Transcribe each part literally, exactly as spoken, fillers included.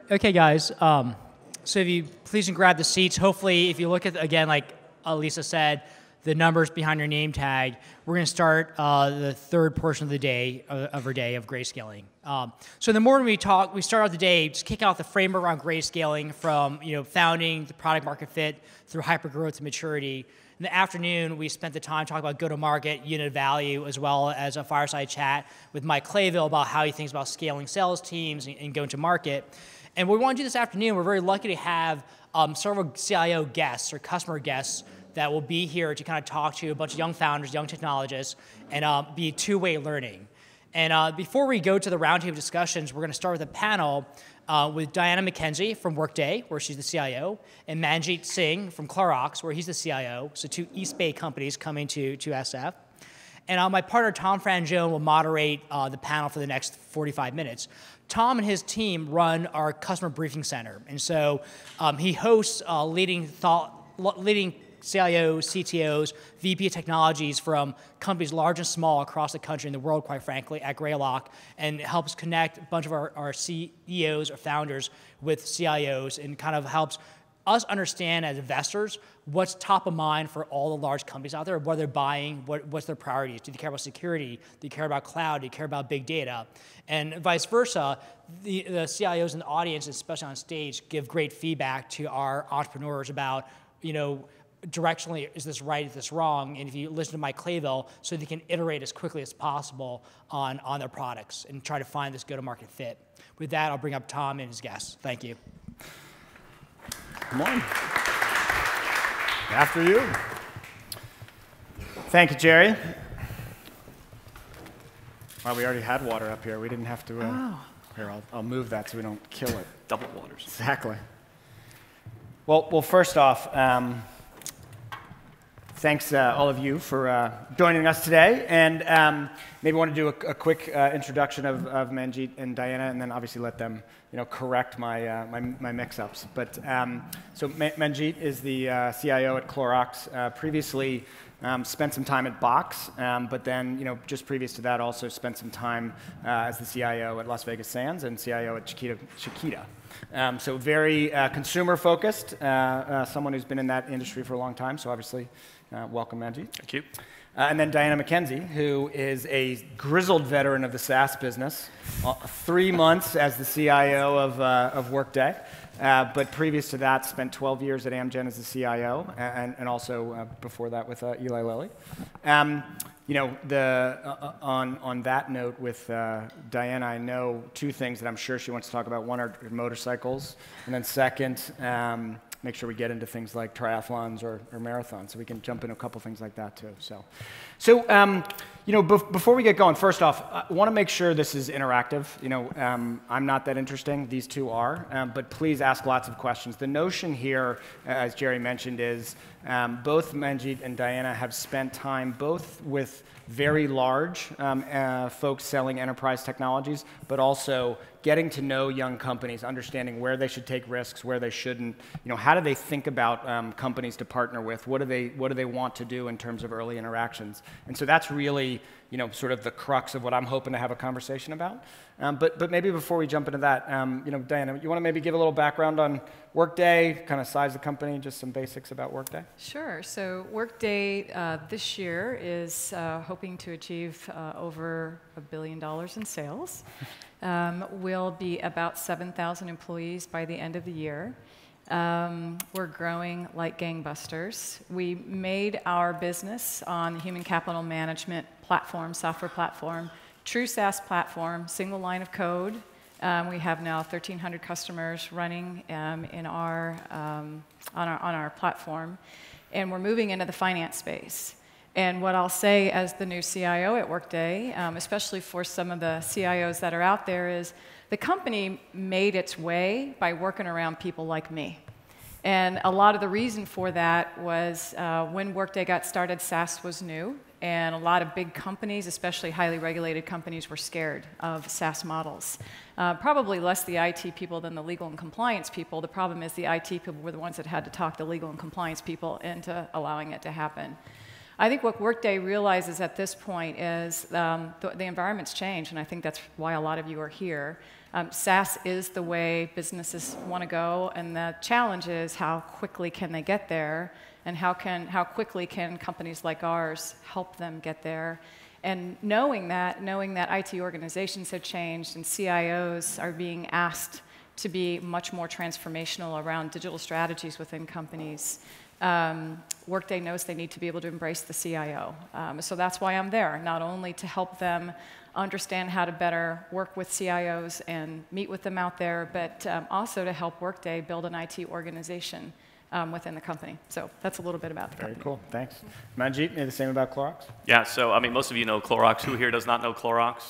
Okay, guys. Um, so if you please can grab the seats. Hopefully, if you look at, again, like Lisa said, the numbers behind your name tag, we're going to start uh, the third portion of the day, uh, of our day of grayscaling. Um, so in the morning we talk, we start out the day just kicking off the framework around grayscaling from you know founding to product market fit through hypergrowth to maturity. In the afternoon, we spent the time talking about go-to-market, unit value, as well as a fireside chat with Mike Clayville about how he thinks about scaling sales teams and, and going to market. And what we want to do this afternoon, we're very lucky to have um, several C I O guests or customer guests that will be here to kind of talk to a bunch of young founders, young technologists, and uh, be two-way learning. And uh, before we go to the roundtable discussions, we're going to start with a panel uh, with Diana McKenzie from Workday, where she's the C I O, and Manjit Singh from Clorox, where he's the C I O, so two East Bay companies coming to, to S F. And uh, my partner, Tom Frangione, will moderate uh, the panel for the next forty-five minutes. Tom and his team run our customer briefing center. And so um, he hosts uh, leading, thought, leading C I Os, C T Os, V P of technologies from companies large and small across the country and the world, quite frankly, at Greylock, and helps connect a bunch of our, our C E Os or founders with C I Os and kind of helps us understand as investors what's top of mind for all the large companies out there, what they're buying, what, what's their priorities. Do they care about security? Do you care about cloud? Do you care about big data? And vice versa, the, the C I Os in the audience, especially on stage, give great feedback to our entrepreneurs about, you know, directionally, is this right, is this wrong? And if you listen to Mike Clayville, so they can iterate as quickly as possible on, on their products and try to find this go-to-market fit. With that, I'll bring up Tom and his guests. Thank you. Come on. After you. Thank you, Jerry. Well, we already had water up here. We didn't have to. Uh, oh. Here, I'll, I'll move that so we don't kill it. Double waters. Exactly. Well, well, first off, um, thanks uh, all of you for uh, joining us today. And um, maybe I want to do a, a quick uh, introduction of, of Manjit and Diana, and then obviously let them you know, correct my, uh, my, my mix-ups. But um, so Ma Manjit is the uh, C I O at Clorox. Uh, previously um, spent some time at Box, um, but then you know, just previous to that also spent some time uh, as the C I O at Las Vegas Sands and C I O at Chiquita. Chiquita. Um, so very uh, consumer-focused, uh, uh, someone who's been in that industry for a long time, so obviously uh, welcome, Manjit. Thank you. Uh, and then Diana McKenzie, who is a grizzled veteran of the SaaS business, uh, three months as the C I O of, uh, of Workday, uh, but previous to that spent twelve years at Amgen as the C I O, and, and also uh, before that with uh, Eli Lilly. Um, you know, the, uh, on, on that note with uh, Diana, I know two things that I'm sure she wants to talk about. One are motorcycles, and then second, um, make sure we get into things like triathlons or, or marathons, so we can jump into a couple things like that too. So, so um, you know, bef before we get going, first off, I want to make sure this is interactive. You know, um, I'm not that interesting; these two are. Um, but please ask lots of questions. The notion here, uh, as Jerry mentioned, is um, both Manjit and Diana have spent time both with very large um, uh, folks selling enterprise technologies, but also getting to know young companies, understanding where they should take risks, where they shouldn't. You know, how do they think about um, companies to partner with? What do they What do they want to do in terms of early interactions? And so that's really, you know, sort of the crux of what I'm hoping to have a conversation about. Um, but but maybe before we jump into that, um, you know, Diana, you want to maybe give a little background on Workday, kind of size of the company, just some basics about Workday? Sure. So Workday uh, this year is uh, hoping to achieve uh, over a billion dollars in sales. Um, we'll be about seven thousand employees by the end of the year. Um, we're growing like gangbusters. We made our business on the human capital management platform, software platform, true SaaS platform, single line of code. Um, we have now thirteen hundred customers running um, in our, um, on our, on our platform, and we're moving into the finance space. And what I'll say as the new C I O at Workday, um, especially for some of the C I Os that are out there, is the company made its way by working around people like me. And a lot of the reason for that was uh, when Workday got started, SaaS was new, and a lot of big companies, especially highly regulated companies, were scared of SaaS models. Uh, probably less the I T people than the legal and compliance people. The problem is the I T people were the ones that had to talk the legal and compliance people into allowing it to happen. I think what Workday realizes at this point is um, the, the environment's changed, and I think that's why a lot of you are here. Um, SaaS is the way businesses want to go, and the challenge is how quickly can they get there, and how, can, how quickly can companies like ours help them get there. And knowing that, knowing that I T organizations have changed and C I Os are being asked to be much more transformational around digital strategies within companies, um, Workday knows they need to be able to embrace the C I O. Um, so that's why I'm there, not only to help them understand how to better work with C I Os and meet with them out there, but um, also to help Workday build an I T organization um, within the company. So that's a little bit about the Very company. cool, thanks. Manjit, maybe the same about Clorox? Yeah, so I mean, most of you know Clorox. Who here does not know Clorox?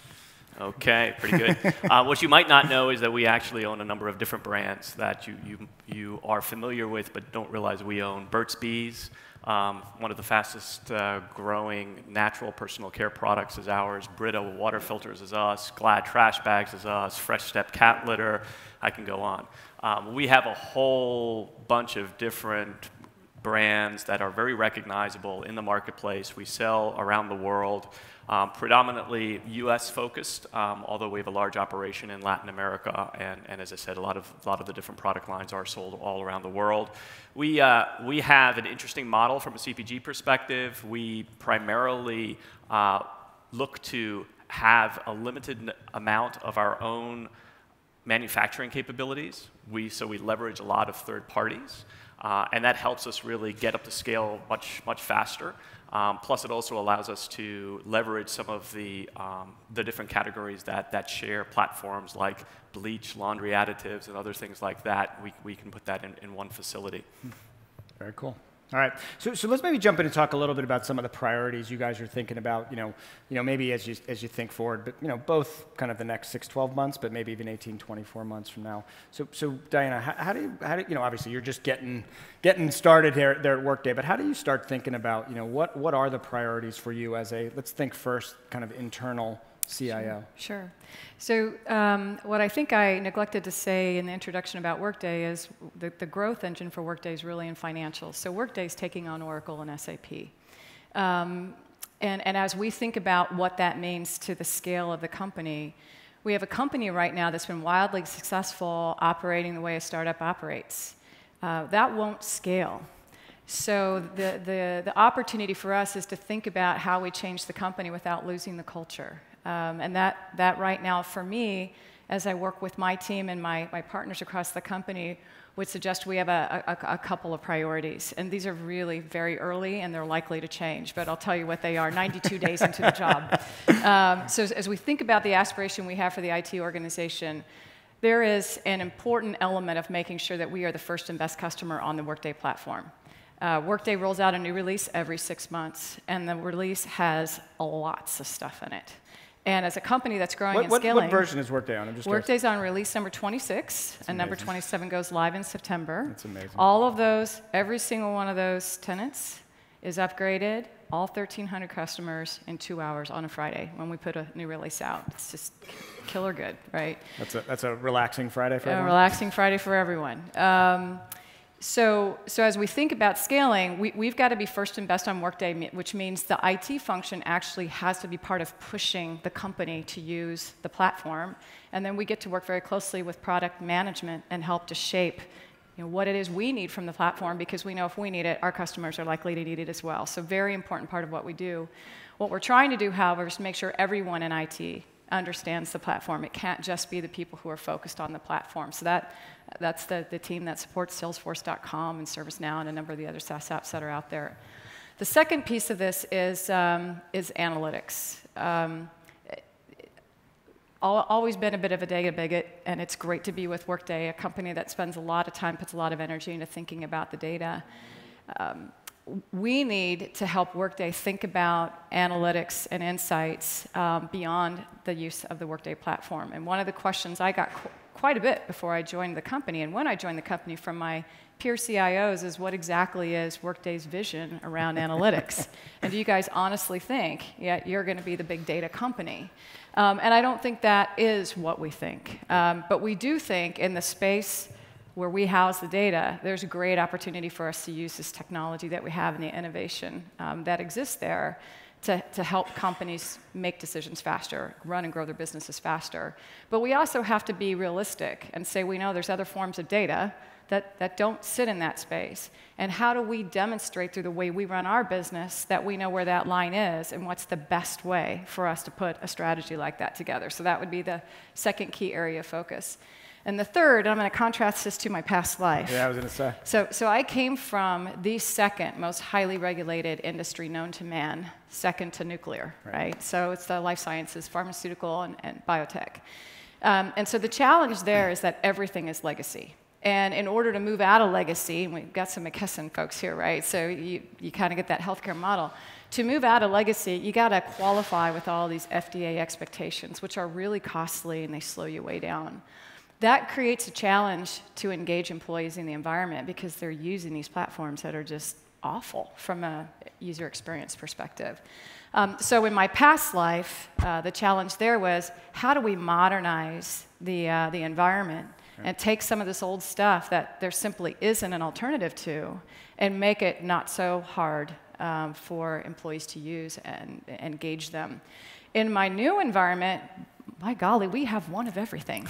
Okay, pretty good. uh, what you might not know is that we actually own a number of different brands that you, you, you are familiar with but don't realize we own. Burt's Bees, um, one of the fastest uh, growing natural personal care products is ours. Brita water filters is us. Glad trash bags is us. Fresh Step cat litter. I can go on. Um, we have a whole bunch of different brands that are very recognizable in the marketplace. We sell around the world. Um, predominantly U S focused, um, although we have a large operation in Latin America, and, and as I said, a lot of a lot of the different product lines are sold all around the world. We uh, we have an interesting model from a C P G perspective. We primarily uh, look to have a limited amount of our own manufacturing capabilities. We so we leverage a lot of third parties, uh, and that helps us really get up to scale much much faster. Um, plus, it also allows us to leverage some of the, um, the different categories that, that share platforms like bleach, laundry additives, and other things like that. We, we can put that in, in one facility. Very cool. All right, so, so let's maybe jump in and talk a little bit about some of the priorities you guys are thinking about, you know, you know, maybe as you, as you think forward, but, you know, both kind of the next six, twelve months, but maybe even eighteen, twenty-four months from now. So, so Diana, how, how do you, how do you, you know, obviously you're just getting, getting started here, there at Workday, but how do you start thinking about, you know, what, what are the priorities for you as a, let's think first, kind of internal C I O? Sure. sure. So um, what I think I neglected to say in the introduction about Workday is the, the growth engine for Workday is really in financials. So Workday is taking on Oracle and S A P. Um, and, and as we think about what that means to the scale of the company, we have a company right now that's been wildly successful operating the way a startup operates. Uh, that won't scale. So the, the, the opportunity for us is to think about how we change the company without losing the culture. Um, and that, that right now, for me, as I work with my team and my, my partners across the company, would suggest we have a, a, a couple of priorities. And these are really very early, and they're likely to change. But I'll tell you what they are ninety-two days into the job. Um, so as, as we think about the aspiration we have for the I T organization, there is an important element of making sure that we are the first and best customer on the Workday platform. Uh, Workday rolls out a new release every six months, and the release has lots of stuff in it. And as a company that's growing what, and what, scaling, what version is Workday on? I'm just Workday's on release number twenty-six, That's and number amazing. twenty-seven goes live in September. That's amazing. All of those, every single one of those tenants is upgraded, all thirteen hundred customers in two hours on a Friday when we put a new release out. It's just killer good, right? That's a, that's a relaxing Friday for A everyone? relaxing Friday for everyone. Um, So, so as we think about scaling, we, we've got to be first and best on Workday, which means the I T function actually has to be part of pushing the company to use the platform. And then we get to work very closely with product management and help to shape, you know, what it is we need from the platform, because we know if we need it, our customers are likely to need it as well. So very important part of what we do. What we're trying to do, however, is to make sure everyone in I T understands the platform. It can't just be the people who are focused on the platform. So that, that's the, the team that supports Salesforce dot com and ServiceNow and a number of the other SaaS apps that are out there. The second piece of this is, um, is analytics. Um, always been a bit of a data bigot, and it's great to be with Workday, a company that spends a lot of time, puts a lot of energy into thinking about the data. Um, we need to help Workday think about analytics and insights um, beyond the use of the Workday platform. And one of the questions I got qu quite a bit before I joined the company, and when I joined the company from my peer C I Os, is what exactly is Workday's vision around analytics? And do you guys honestly think, yeah, you're going to be the big data company? Um, and I don't think that is what we think. Um, but we do think in the space where we house the data, there's a great opportunity for us to use this technology that we have and the innovation um, that exists there to, to help companies make decisions faster, run and grow their businesses faster. But we also have to be realistic and say we know there's other forms of data that, that don't sit in that space. And how do we demonstrate through the way we run our business that we know where that line is and what's the best way for us to put a strategy like that together? So that would be the second key area of focus. And the third, and I'm going to contrast this to my past life. Yeah, I was going to say. So, so I came from the second most highly regulated industry known to man, second to nuclear, right? right? So it's the life sciences, pharmaceutical, and, and biotech. Um, and so the challenge there is that everything is legacy. And in order to move out of legacy, and we've got some McKesson folks here, right? So you, you kind of get that healthcare model. To move out of legacy, you got to qualify with all these F D A expectations, which are really costly and they slow you way down. That creates a challenge to engage employees in the environment because they're using these platforms that are just awful from a user experience perspective. Um, so in my past life, uh, the challenge there was how do we modernize the, uh, the environment and take some of this old stuff that there simply isn't an alternative to and make it not so hard um, for employees to use and engage them. In my new environment, my golly, we have one of everything.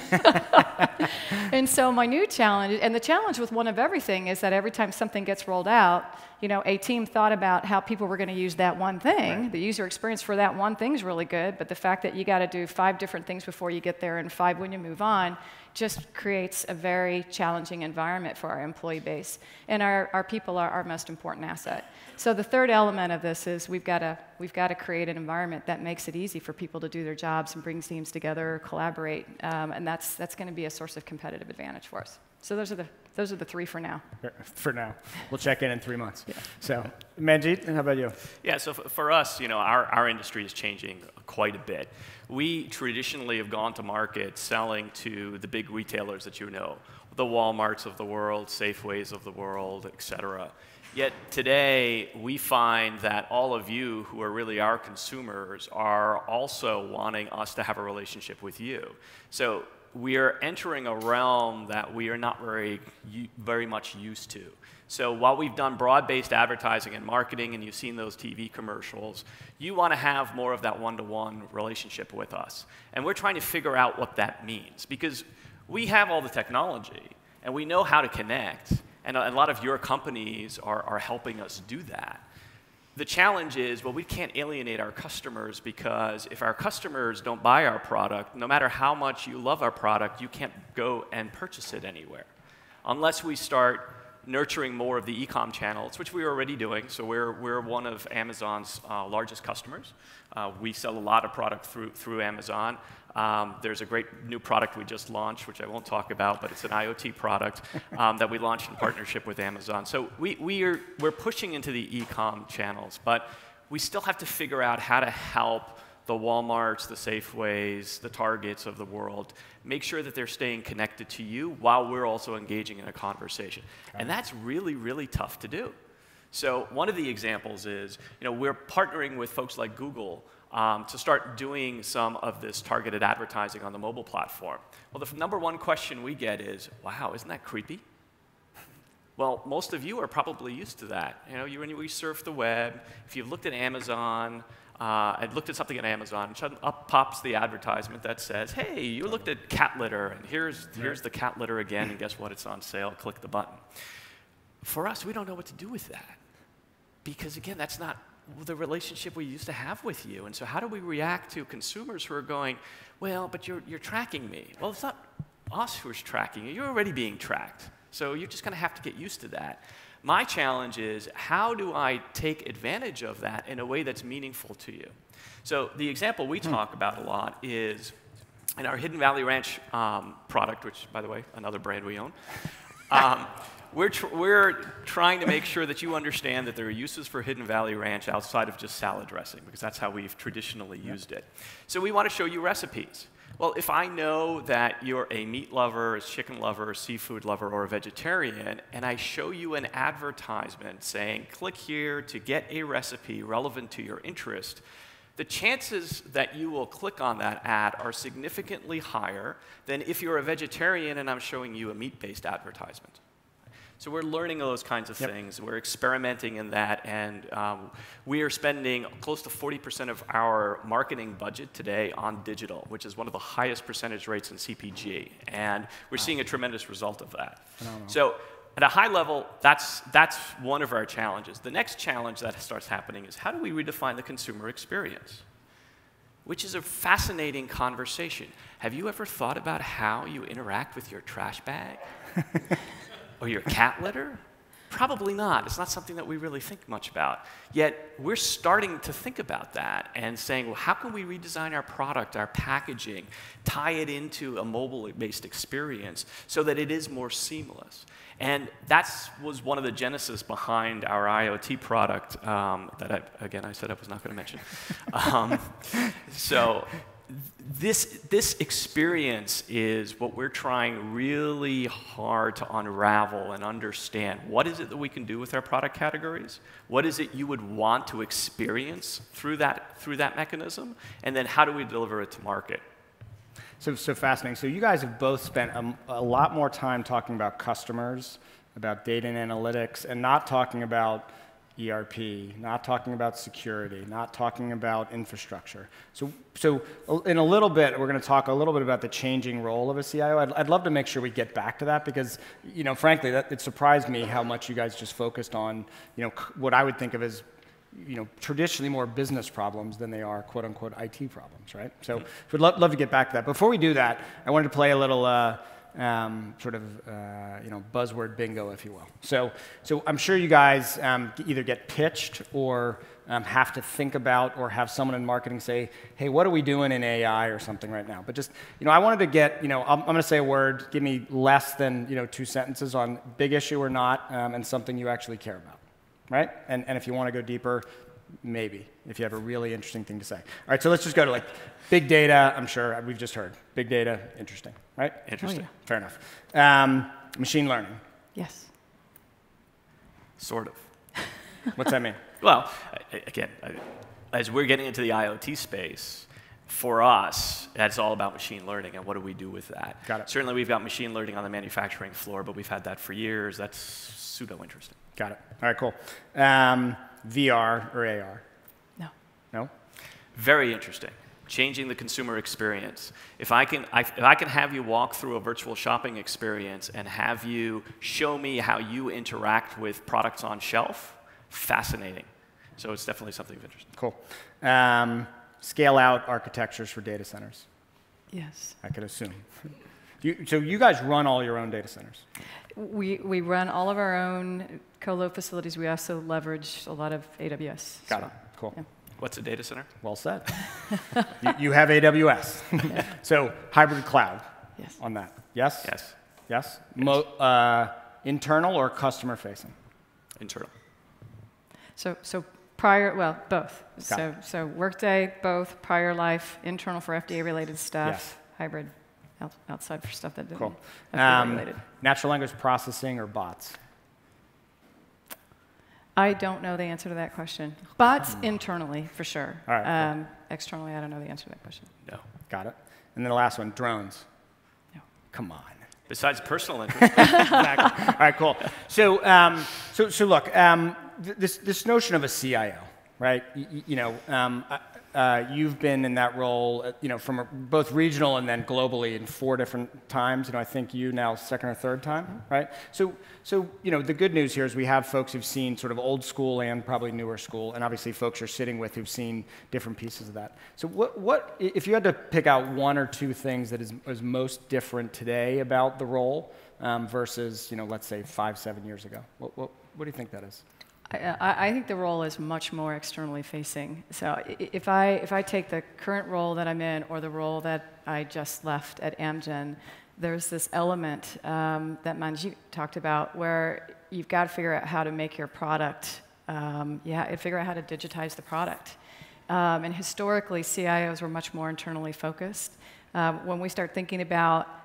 And so my new challenge, and the challenge with one of everything is that every time something gets rolled out, you know, a team thought about how people were going to use that one thing. Right. The user experience for that one thing is really good, but the fact that you got to do five different things before you get there and five when you move on just creates a very challenging environment for our employee base. And our, our people are our most important asset. So the third element of this is we've got to we've got to create an environment that makes it easy for people to do their jobs and brings teams together, collaborate, um, and that's that's going to be a source of competitive advantage for us. So those are the those are the three for now. For now, we'll check in in three months. Yeah. So, Manjit, how about you? Yeah. So f for us, you know, our our industry is changing quite a bit. We traditionally have gone to market selling to the big retailers that you know, the Walmarts of the world, Safeways of the world, et cetera. Yet today, we find that all of you who are really our consumers are also wanting us to have a relationship with you. So we are entering a realm that we are not very, very much used to. So while we've done broad-based advertising and marketing, and you've seen those T V commercials, you want to have more of that one-to-one relationship with us. And we're trying to figure out what that means, because we have all the technology, and we know how to connect. And a lot of your companies are, are helping us do that. The challenge is, well, we can't alienate our customers, because if our customers don't buy our product, no matter how much you love our product, you can't go and purchase it anywhere. Unless we start nurturing more of the e-com channels, which we're already doing. So we're, we're one of Amazon's uh, largest customers. Uh, we sell a lot of product through, through Amazon. Um, there's a great new product we just launched, which I won't talk about, but it's an IoT product um, that we launched in partnership with Amazon. So we, we are, we're pushing into the e-com channels, but we still have to figure out how to help the Walmarts, the Safeways, the Targets of the world make sure that they're staying connected to you while we're also engaging in a conversation. And that's really, really tough to do. So one of the examples is, you know, we're partnering with folks like Google Um, to start doing some of this targeted advertising on the mobile platform. Well, the number one question we get is, wow, isn't that creepy? Well, most of you are probably used to that. You know, you, when you surf the web, if you've looked at Amazon, uh, I'd looked at something at Amazon, and up pops the advertisement that says, hey, you looked at cat litter, and here's, here's the cat litter again, and guess what, it's on sale, click the button. For us, we don't know what to do with that. Because again, that's not the relationship we used to have with you. And so how do we react to consumers who are going, well, but you're, you're tracking me? Well, it's not us who's tracking you. You're already being tracked. So you're just going to have to get used to that. My challenge is, how do I take advantage of that in a way that's meaningful to you? So the example we hmm. talk about a lot is in our Hidden Valley Ranch um, product, which, by the way, another brand we own. Um, We're, tr we're trying to make sure that you understand that there are uses for Hidden Valley Ranch outside of just salad dressing, because that's how we've traditionally yep. used it. So we want to show you recipes. Well, if I know that you're a meat lover, a chicken lover, a seafood lover, or a vegetarian, and I show you an advertisement saying, click here to get a recipe relevant to your interest, the chances that you will click on that ad are significantly higher than if you're a vegetarian and I'm showing you a meat-based advertisement. So we're learning those kinds of yep. things. We're experimenting in that, and um, we are spending close to forty percent of our marketing budget today on digital, which is one of the highest percentage rates in C P G, and we're wow. seeing a tremendous result of that. So at a high level, that's, that's one of our challenges. The next challenge that starts happening is how do we redefine the consumer experience? Which is a fascinating conversation. Have you ever thought about how you interact with your trash bag? Or your cat litter? Probably not. It's not something that we really think much about. Yet we're starting to think about that and saying, well, how can we redesign our product, our packaging, tie it into a mobile-based experience so that it is more seamless? And that was one of the genesis behind our IoT product um, that, I, again, I said I was not going to mention. um, so. This, this experience is what we're trying really hard to unravel and understand. What is it that we can do with our product categories? What is it you would want to experience through that, through that mechanism? And then how do we deliver it to market? So, so fascinating. So you guys have both spent a, a lot more time talking about customers, about data and analytics, and not talking about E R P, not talking about security, not talking about infrastructure. So, so in a little bit, we're going to talk a little bit about the changing role of a C I O. I'd, I'd love to make sure we get back to that because, you know, frankly, that, it surprised me how much you guys just focused on, you know, what I would think of as, you know, traditionally more business problems than they are quote unquote I T problems, right? So, mm-hmm. we'd lo love to get back to that. Before we do that, I wanted to play a little. Uh, Um, sort of, uh, you know, buzzword bingo, if you will. So, so I'm sure you guys um, either get pitched or um, have to think about or have someone in marketing say, hey, what are we doing in A I or something right now? But just, you know, I wanted to get, you know, I'm, I'm going to say a word, give me less than, you know, two sentences on big issue or not, um, and something you actually care about, right? And, and if you want to go deeper, maybe, if you have a really interesting thing to say. All right, so let's just go to like big data. I'm sure we've just heard. Big data, interesting, right? Interesting. Oh, yeah. Fair enough. Um, machine learning. Yes. Sort of. What's that mean? Well, again, as we're getting into the IoT space, for us, that's all about machine learning and what do we do with that. Got it. Certainly we've got machine learning on the manufacturing floor, but we've had that for years. That's pseudo-interesting. Got it. All right, cool. Um, V R or A R? No. No? Very interesting. Changing the consumer experience. If I can, I, if I can have you walk through a virtual shopping experience and have you show me how you interact with products on shelf, fascinating. So it's definitely something of interest. Cool. Um, scale out architectures for data centers. Yes. I could assume. You, so you guys run all your own data centers? We, we run all of our own colo facilities. We also leverage a lot of A W S. Got so, it. Cool. Yeah. What's a data center? Well said. you, you have A W S. So hybrid cloud yes. on that. Yes? Yes. Yes? yes. Mo, uh, internal or customer facing? Internal. So, so prior, well, both. Got so, it. so Workday, both, prior life, internal for F D A-related stuff, Yes. hybrid out, outside for stuff that didn't Cool. F D A-related. Um, natural language processing or bots? I don't know the answer to that question. Bots internally, for sure. All right, um, externally, I don't know the answer to that question. No. Got it. And then the last one, drones. No. Come on. Besides personal interest. Exactly. All right, cool. So, um, so, so look, um, th this this notion of a C I O, right? Y you know, um, uh, you've been in that role, uh, you know, from a, both regional and then globally in four different times. You know, I think you now second or third time, right? So, so you know, the good news here is we have folks who've seen sort of old school and probably newer school, and obviously folks you're sitting with who've seen different pieces of that. So, what, what if you had to pick out one or two things that is, is most different today about the role um, versus, you know, let's say five, seven years ago? What, what, what do you think that is? I, I think the role is much more externally facing. So if I, if I take the current role that I'm in or the role that I just left at Amgen, there's this element um, that Manjit talked about where you've got to figure out how to make your product, um, yeah, figure out how to digitize the product. Um, and historically, C I Os were much more internally focused. Um, when we start thinking about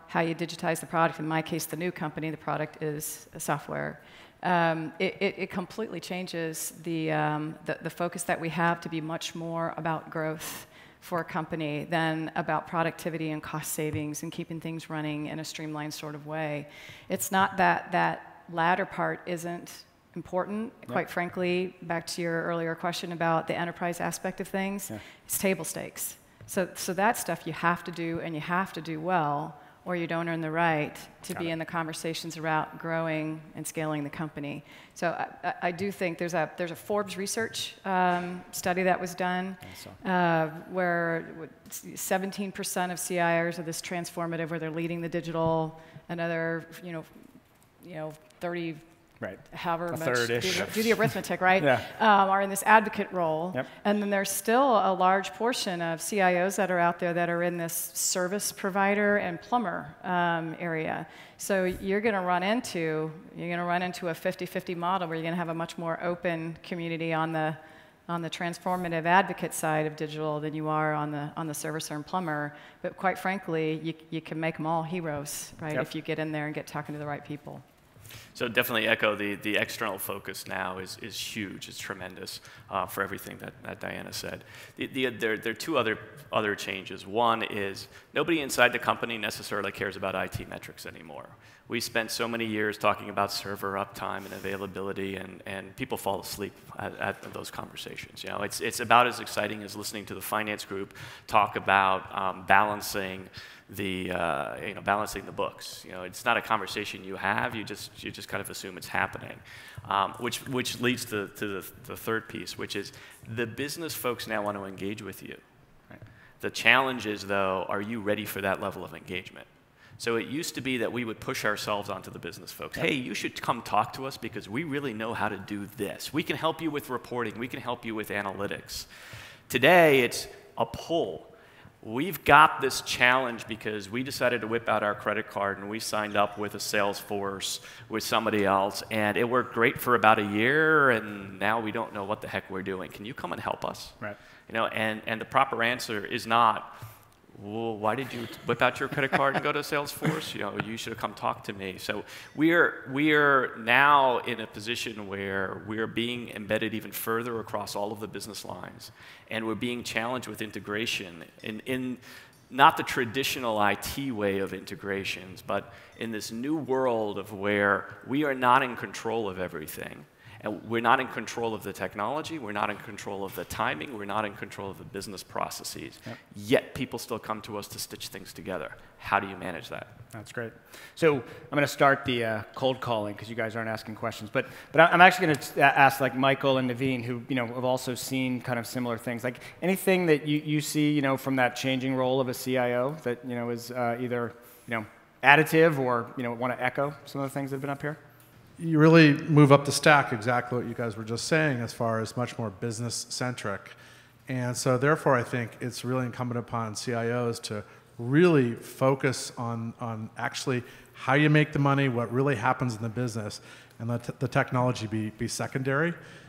how you digitize the product. In my case, the new company, the product is software. Um, it, it, it completely changes the, um, the, the focus that we have to be much more about growth for a company than about productivity and cost savings and keeping things running in a streamlined sort of way. It's not that that latter part isn't important. Yep. Quite frankly, back to your earlier question about the enterprise aspect of things, yeah. It's table stakes. So, so that stuff you have to do, and you have to do well, or you don't earn the right to Got be it. in the conversations about growing and scaling the company. So I, I do think there's a, there's a Forbes research um, study that was done uh, where seventeen percent of C I Os are this transformative, where they're leading the digital, another, you know, you know, thirty, right. however a much, do, do the arithmetic, right, yeah. um, are in this advocate role. Yep. And then there's still a large portion of C I Os that are out there that are in this service provider and plumber um, area. So you're going to run into, you're going to run into a fifty fifty model where you're going to have a much more open community on the on the transformative advocate side of digital than you are on the on the servicer and plumber. But quite frankly, you, you can make them all heroes, right, yep. if you get in there and get talking to the right people. So definitely echo the, the external focus now is, is huge. It's tremendous uh, for everything that, that Diana said. The, the, there, there are two other, other changes. One is nobody inside the company necessarily cares about I T metrics anymore. We spent so many years talking about server uptime and availability, and, and people fall asleep at, at those conversations. You know, it's, it's about as exciting as listening to the finance group talk about um, balancing the uh, you know balancing the books. You know, it's not a conversation you have. You just you just kind of assume it's happening, um, which which leads to, to the, the third piece, which is the business folks now want to engage with you. Right. The challenge is, though, are you ready for that level of engagement? So it used to be that we would push ourselves onto the business folks. Yep. Hey, you should come talk to us because we really know how to do this. We can help you with reporting. We can help you with analytics. Today, it's a pull. We've got this challenge because we decided to whip out our credit card and we signed up with a Salesforce with somebody else, and it worked great for about a year, and now we don't know what the heck we're doing. Can you come and help us? Right. You know, and, and the proper answer is not, well, why did you whip out your credit card and go to Salesforce? You know, you should have come talk to me. So we're, we're now in a position where we're being embedded even further across all of the business lines. And we're being challenged with integration in, in not the traditional I T way of integrations, but in this new world of where we are not in control of everything. And we're not in control of the technology, we're not in control of the timing, we're not in control of the business processes. Yep. Yet people still come to us to stitch things together. How do you manage that? That's great. So I'm going to start the uh, cold calling because you guys aren't asking questions. But but I'm actually going to ask like Michael and Naveen, who you know have also seen kind of similar things. Like anything that you, you see you know from that changing role of a C I O that you know is uh, either you know additive or you know want to echo some of the things that have been up here. You really move up the stack, exactly what you guys were just saying, as far as much more business-centric. And so therefore, I think it's really incumbent upon C I Os to really focus on, on actually how you make the money, what really happens in the business, and let the technology be, be secondary.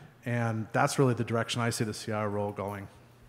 And that's really the direction I see the C I O role going.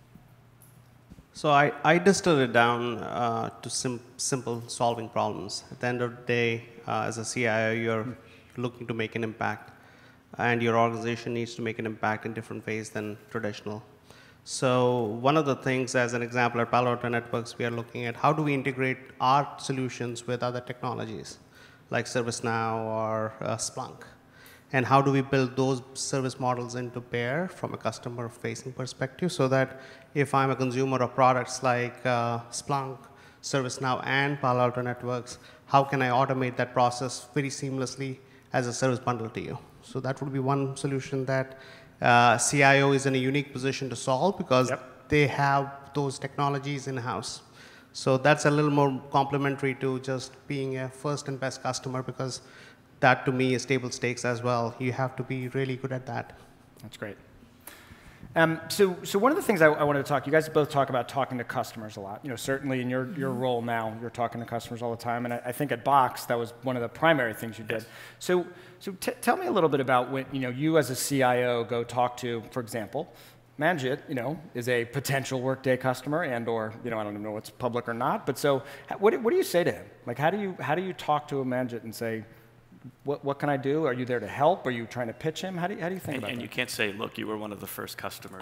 So I, I distilled it down uh, to sim simple solving problems. At the end of the day, uh, as a C I O, you're looking to make an impact, and your organization needs to make an impact in different ways than traditional. So one of the things, as an example, at Palo Alto Networks, we are looking at how do we integrate our solutions with other technologies, like ServiceNow or uh, Splunk, and how do we build those service models into pair from a customer-facing perspective, so that if I'm a consumer of products like uh, Splunk, ServiceNow, and Palo Alto Networks, how can I automate that process very seamlessly as a service bundle to you? So that would be one solution that uh, C I O is in a unique position to solve because yep. they have those technologies in-house. So that's a little more complementary to just being a first and best customer, because that to me is table stakes as well. You have to be really good at that. That's great. Um, so, so one of the things I, I wanted to talk, you guys both talk about talking to customers a lot. You know, certainly in your, your role now, you're talking to customers all the time, and I, I think at Box, that was one of the primary things you did. Yes. So, so t tell me a little bit about when, you know, you as a C I O go talk to, for example, Manjit, you know, is a potential Workday customer, and or you know, I don't even know what's public or not. But so, what, what do you say to him? Like, how do you how do you talk to a Manjit and say, what what can I do? Are you there to help? Are you trying to pitch him? How do you, how do you think and, about and that? And you can't say, look, you were one of the first customers.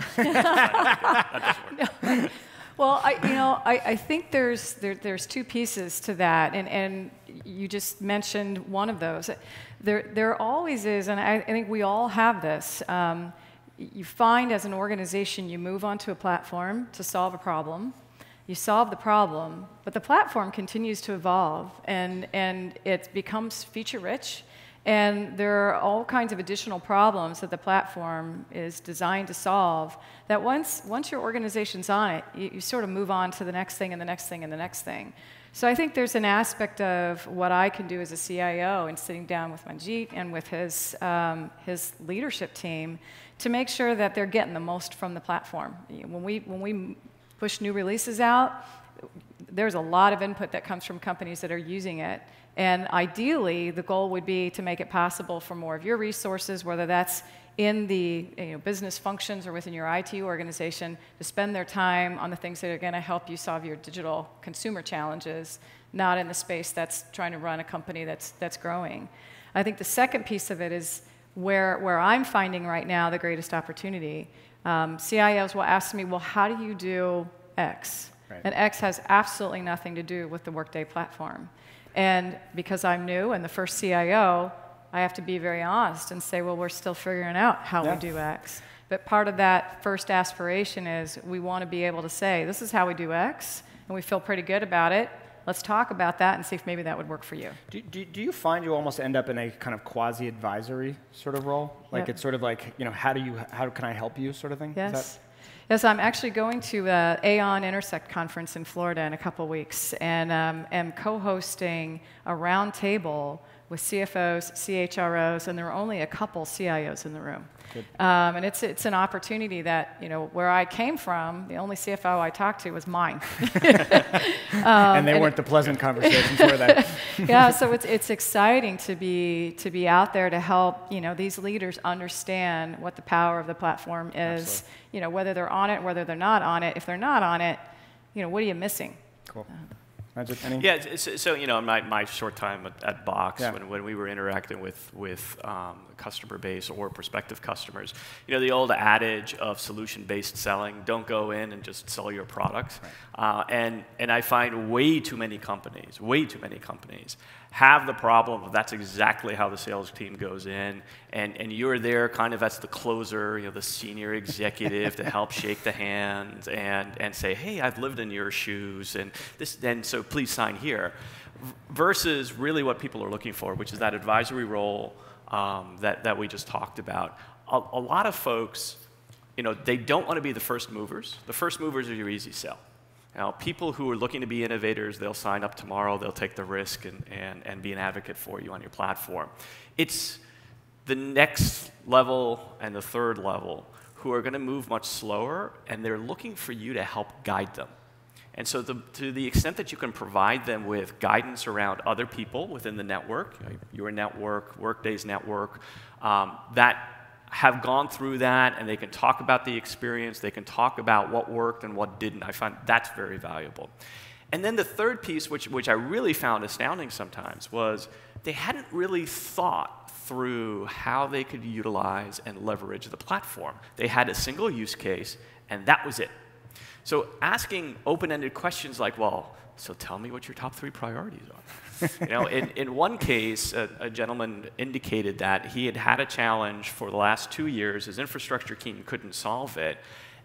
That doesn't work. Well, I, you know, I, I think there's there, there's two pieces to that, and, and you just mentioned one of those. There there always is, and I, I think we all have this. Um, you find as an organization, you move onto a platform to solve a problem. You solve the problem, but the platform continues to evolve, and and it becomes feature rich. And there are all kinds of additional problems that the platform is designed to solve that once, once your organization's on it, you, you sort of move on to the next thing and the next thing and the next thing. So I think there's an aspect of what I can do as a C I O and sitting down with Manjit and with his, um, his leadership team to make sure that they're getting the most from the platform. When we, when we push new releases out, there's a lot of input that comes from companies that are using it. And ideally, the goal would be to make it possible for more of your resources, whether that's in the you know, business functions or within your I T organization, to spend their time on the things that are going to help you solve your digital consumer challenges, not in the space that's trying to run a company that's, that's growing. I think the second piece of it is where, where I'm finding right now the greatest opportunity. Um, C I Os will ask me, well, how do you do X? Right. And X has absolutely nothing to do with the Workday platform. And because I'm new and the first C I O, I have to be very honest and say, well, we're still figuring out how yeah. we do X. But part of that first aspiration is we want to be able to say, this is how we do X, and we feel pretty good about it. Let's talk about that and see if maybe that would work for you. Do, do, do you find you almost end up in a kind of quasi-advisory sort of role? Like yep. it's sort of like, you know, how do you, how can I help you sort of thing? Yes. Yes, I'm actually going to uh, Aon Intersect conference in Florida in a couple weeks, and um, am co-hosting a roundtable with C F Os, C H R Os, and there are only a couple C I Os in the room. Um, and it's it's an opportunity that, you know, where I came from, the only C F O I talked to was mine. um, and they and weren't it, the pleasant conversations, were they? Yeah, so it's it's exciting to be to be out there to help, you know, these leaders understand what the power of the platform is. Absolutely. You know, whether they're on it, whether they're not on it. If they're not on it, you know, what are you missing? Cool. Manjit, any? Yeah, so, so you know, in my, my short time at, at Box, yeah. when, when we were interacting with, with um, customer base or prospective customers, you know, the old adage of solution-based selling, don't go in and just sell your product. Right. Uh, and, and I find way too many companies, way too many companies, have the problem of that's exactly how the sales team goes in, and, and you're there kind of as the closer, you know, the senior executive to help shake the hand and, and say, hey, I've lived in your shoes, and this, and so please sign here, versus really what people are looking for, which is that advisory role um, that, that we just talked about. A, a lot of folks, you know, they don't want to be the first movers. The first movers are your easy sell. Now, people who are looking to be innovators, they'll sign up tomorrow, they'll take the risk and, and, and be an advocate for you on your platform. It's the next level and the third level who are going to move much slower, and they're looking for you to help guide them. And so the, to the extent that you can provide them with guidance around other people within the network, you know, your network, Workday's network, um, that have gone through that, and they can talk about the experience, they can talk about what worked and what didn't. I find that's very valuable. And then the third piece, which, which I really found astounding sometimes, was they hadn't really thought through how they could utilize and leverage the platform. They had a single use case, and that was it. So asking open-ended questions like, well, so tell me what your top three priorities are. You know, in, in one case, a, a gentleman indicated that he had had a challenge for the last two years. His infrastructure team couldn't solve it.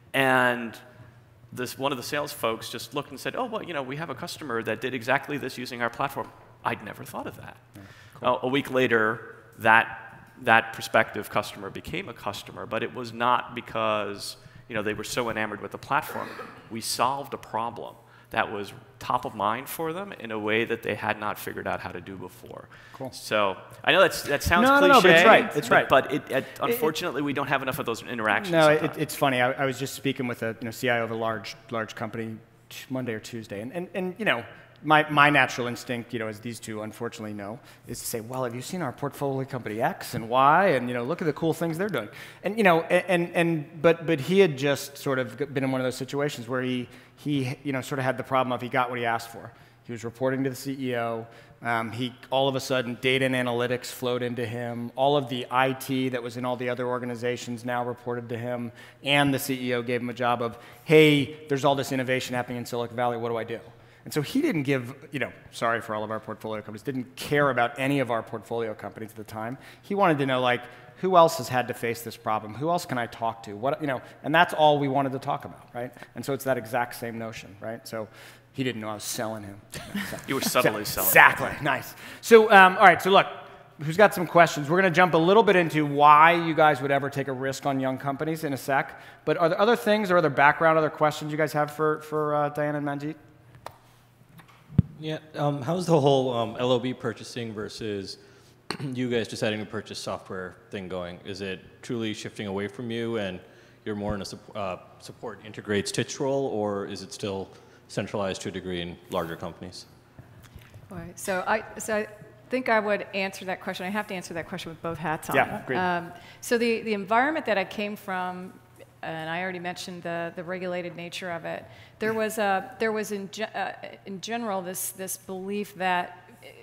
And this, one of the sales folks just looked and said, oh, well, you know, we have a customer that did exactly this using our platform. I'd never thought of that. Yeah, cool. uh, a week later, that, that prospective customer became a customer, but it was not because, you know, they were so enamored with the platform. We solved a problem that was top of mind for them in a way that they had not figured out how to do before. Cool. So I know that's, that sounds no, cliche. No, no, but it's right. It's but, right. But it, it, unfortunately, it, it, we don't have enough of those interactions. No, it, it's funny. I, I was just speaking with a you know, C I O of a large, large company Monday or Tuesday, and, and, and you know, my, my natural instinct, you know, as these two unfortunately know, is to say, well, have you seen our portfolio company X and Y? And, you know, look at the cool things they're doing. And, you know, and, and but, but he had just sort of been in one of those situations where he, he, you know, sort of had the problem of he got what he asked for. He was reporting to the C E O. Um, he, all of a sudden, data and analytics flowed into him. All of the I T that was in all the other organizations now reported to him. And the C E O gave him a job of, hey, there's all this innovation happening in Silicon Valley. What do I do? And so he didn't give, you know, sorry for all of our portfolio companies, didn't care about any of our portfolio companies at the time. He wanted to know, like, who else has had to face this problem? Who else can I talk to? What, you know, and that's all we wanted to talk about, right? And so it's that exact same notion, right? So he didn't know I was selling him. You were subtly selling. Exactly, nice. So, um, all right, so look, who's got some questions? We're going to jump a little bit into why you guys would ever take a risk on young companies in a sec. But are there other things or other background, other questions you guys have for, for uh, Diane and Manjit? Yeah, um, how's the whole um, L O B purchasing versus you guys deciding to purchase software thing going? Is it truly shifting away from you and you're more in a su uh, support integrate stitch role, or is it still centralized to a degree in larger companies? All right, so I, so I think I would answer that question. I have to answer that question with both hats on. Yeah, great. Um, so the, the environment that I came from, and I already mentioned the, the regulated nature of it, there was, a, there was in, ge uh, in general this, this belief that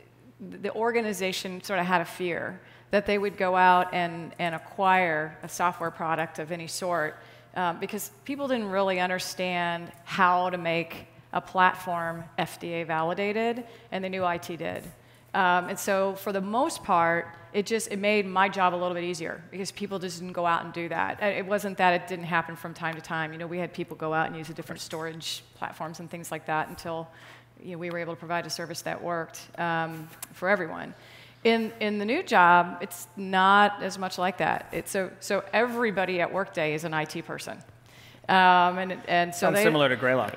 the organization sort of had a fear that they would go out and, and acquire a software product of any sort um, because people didn't really understand how to make a platform F D A validated, and they knew I T did. Um, and so for the most part, it just it made my job a little bit easier because people just didn't go out and do that. It wasn't that it didn't happen from time to time. You know, we had people go out and use the different storage platforms and things like that until you know, we were able to provide a service that worked um, for everyone. In, in the new job, it's not as much like that. It's so, so everybody at Workday is an I T person. Um, and, and so Sounds they, similar to Greylock.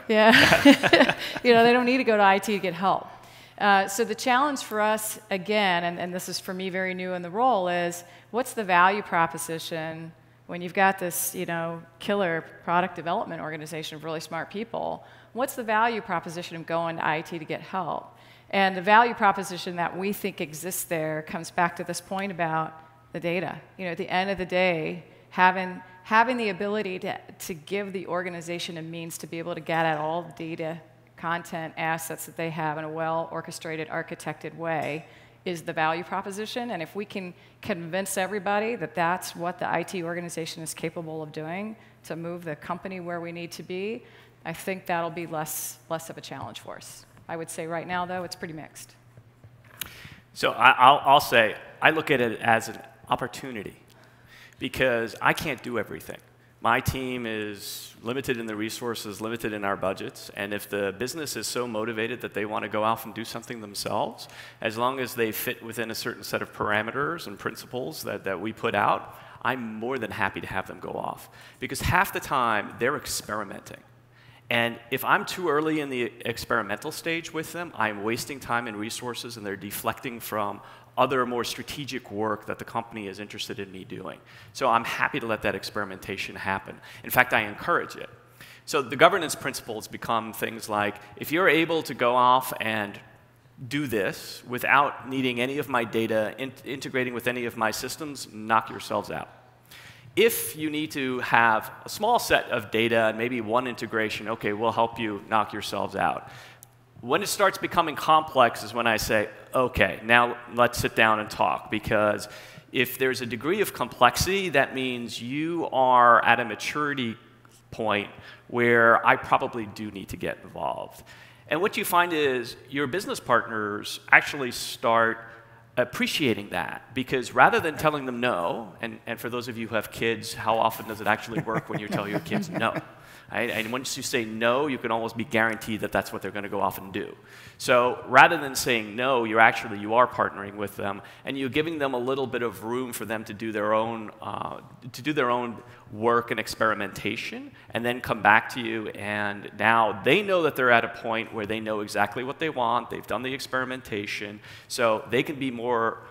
Yeah. You know, they don't need to go to I T to get help. Uh, so the challenge for us, again, and, and this is for me very new in the role, is what's the value proposition when you've got this, you know, killer product development organization of really smart people? What's the value proposition of going to I T to get help? And the value proposition that we think exists there comes back to this point about the data. You know, at the end of the day, having, having the ability to, to give the organization a means to be able to get at all the data, content, assets that they have in a well-orchestrated, architected way is the value proposition. And if we can convince everybody that that's what the I T organization is capable of doing to move the company where we need to be, I think that'll be less, less of a challenge for us. I would say right now, though, it's pretty mixed. So I, I'll, I'll say, I look at it as an opportunity because I can't do everything. My team is limited in the resources, limited in our budgets, and if the business is so motivated that they want to go off and do something themselves, as long as they fit within a certain set of parameters and principles that, that we put out, I'm more than happy to have them go off. Because half the time, they're experimenting. And if I'm too early in the experimental stage with them, I'm wasting time and resources, and they're deflecting from other more strategic work that the company is interested in me doing. So I'm happy to let that experimentation happen. In fact, I encourage it. So the governance principles become things like, if you're able to go off and do this without needing any of my data, in integrating with any of my systems, knock yourselves out. If you need to have a small set of data and maybe one integration, okay, we'll help you knock yourselves out. When it starts becoming complex is when I say, okay, now let's sit down and talk, because if there's a degree of complexity, that means you are at a maturity point where I probably do need to get involved. And what you find is your business partners actually start appreciating that, because rather than telling them no, and, and for those of you who have kids, how often does it actually work when you tell your kids no? Right? And once you say no, you can almost be guaranteed that that's what they're going to go off and do. So rather than saying no, you're actually, you are partnering with them, and you're giving them a little bit of room for them to do their own, uh, to do their own work and experimentation, and then come back to you, and now they know that they're at a point where they know exactly what they want, they've done the experimentation, so they can be more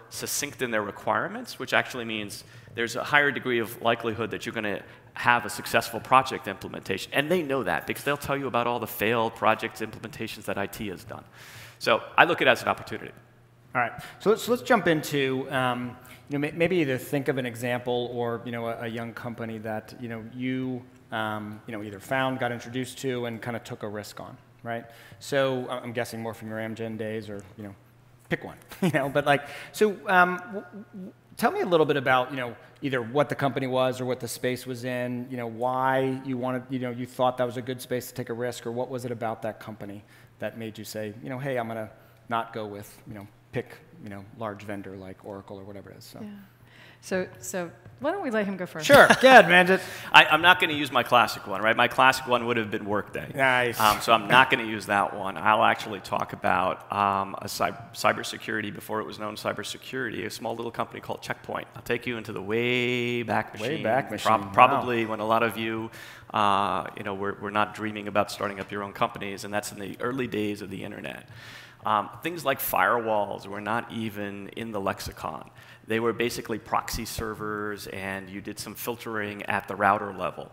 succinct in their requirements, which actually means there's a higher degree of likelihood that you're going to have a successful project implementation. And they know that because they'll tell you about all the failed project implementations that I T has done. So I look at it as an opportunity. All right. So let's, so let's jump into, um, you know, maybe either think of an example or, you know, a, a young company that, you know, you, um, you know, either found, got introduced to, and kind of took a risk on, right? So I'm guessing more from your Amgen days or, you know, pick one, you know, but like, so um, w w tell me a little bit about, you know, either what the company was or what the space was in, you know, why you wanted, you know, you thought that was a good space to take a risk, or what was it about that company that made you say, you know, hey, I'm going to not go with, you know, pick, you know, large vendor like Oracle or whatever it is. So. Yeah. So, so why don't we let him go first? Sure, go ahead, Manjit. I, I'm not going to use my classic one, right? My classic one would have been Workday. Nice. Um, so I'm not going to use that one. I'll actually talk about um, a cy cybersecurity before it was known cybersecurity, a small little company called Checkpoint. I'll take you into the way back machine. Way back machine. Pro probably wow. when a lot of you, uh, you know, were, were not dreaming about starting up your own companies, and that's in the early days of the internet. Um, things like firewalls were not even in the lexicon. They were basically proxy servers, and you did some filtering at the router level.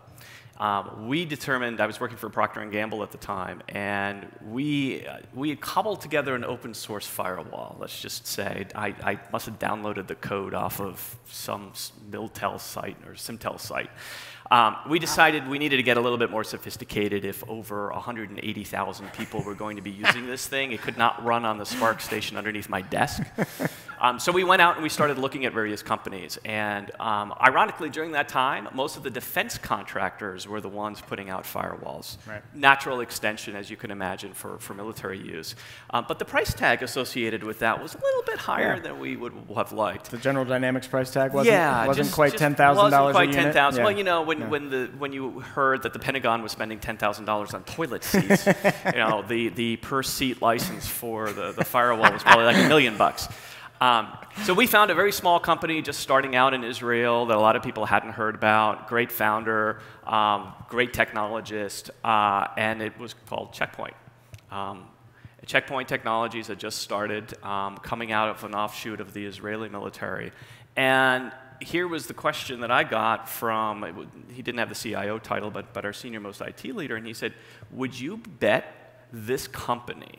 Um, we determined, I was working for Procter and Gamble at the time, and we, uh, we had cobbled together an open source firewall, let's just say. I, I must have downloaded the code off of some Miltel site or Simtel site. Um, we decided we needed to get a little bit more sophisticated if over one hundred eighty thousand people were going to be using this thing. It could not run on the Spark station underneath my desk. Um, so we went out and we started looking at various companies. And um, ironically, during that time, most of the defense contractors were the ones putting out firewalls. Right. Natural extension, as you can imagine, for, for military use. Um, but the price tag associated with that was a little bit higher yeah. than we would have liked. The General Dynamics price tag wasn't, yeah, wasn't just, quite just ten thousand dollars wasn't a quite unit? ten thousand dollars. Yeah. Well, you know, when, yeah. when, the, when you heard that the Pentagon was spending ten thousand dollars on toilet seats, you know, the, the per seat license for the, the firewall was probably like a million bucks. Um, so we found a very small company just starting out in Israel that a lot of people hadn't heard about, great founder, um, great technologist, uh, and it was called Checkpoint. Um, Checkpoint Technologies had just started um, coming out of an offshoot of the Israeli military. And here was the question that I got from, he didn't have the C I O title, but, but our senior most I T leader, and he said, would you bet this company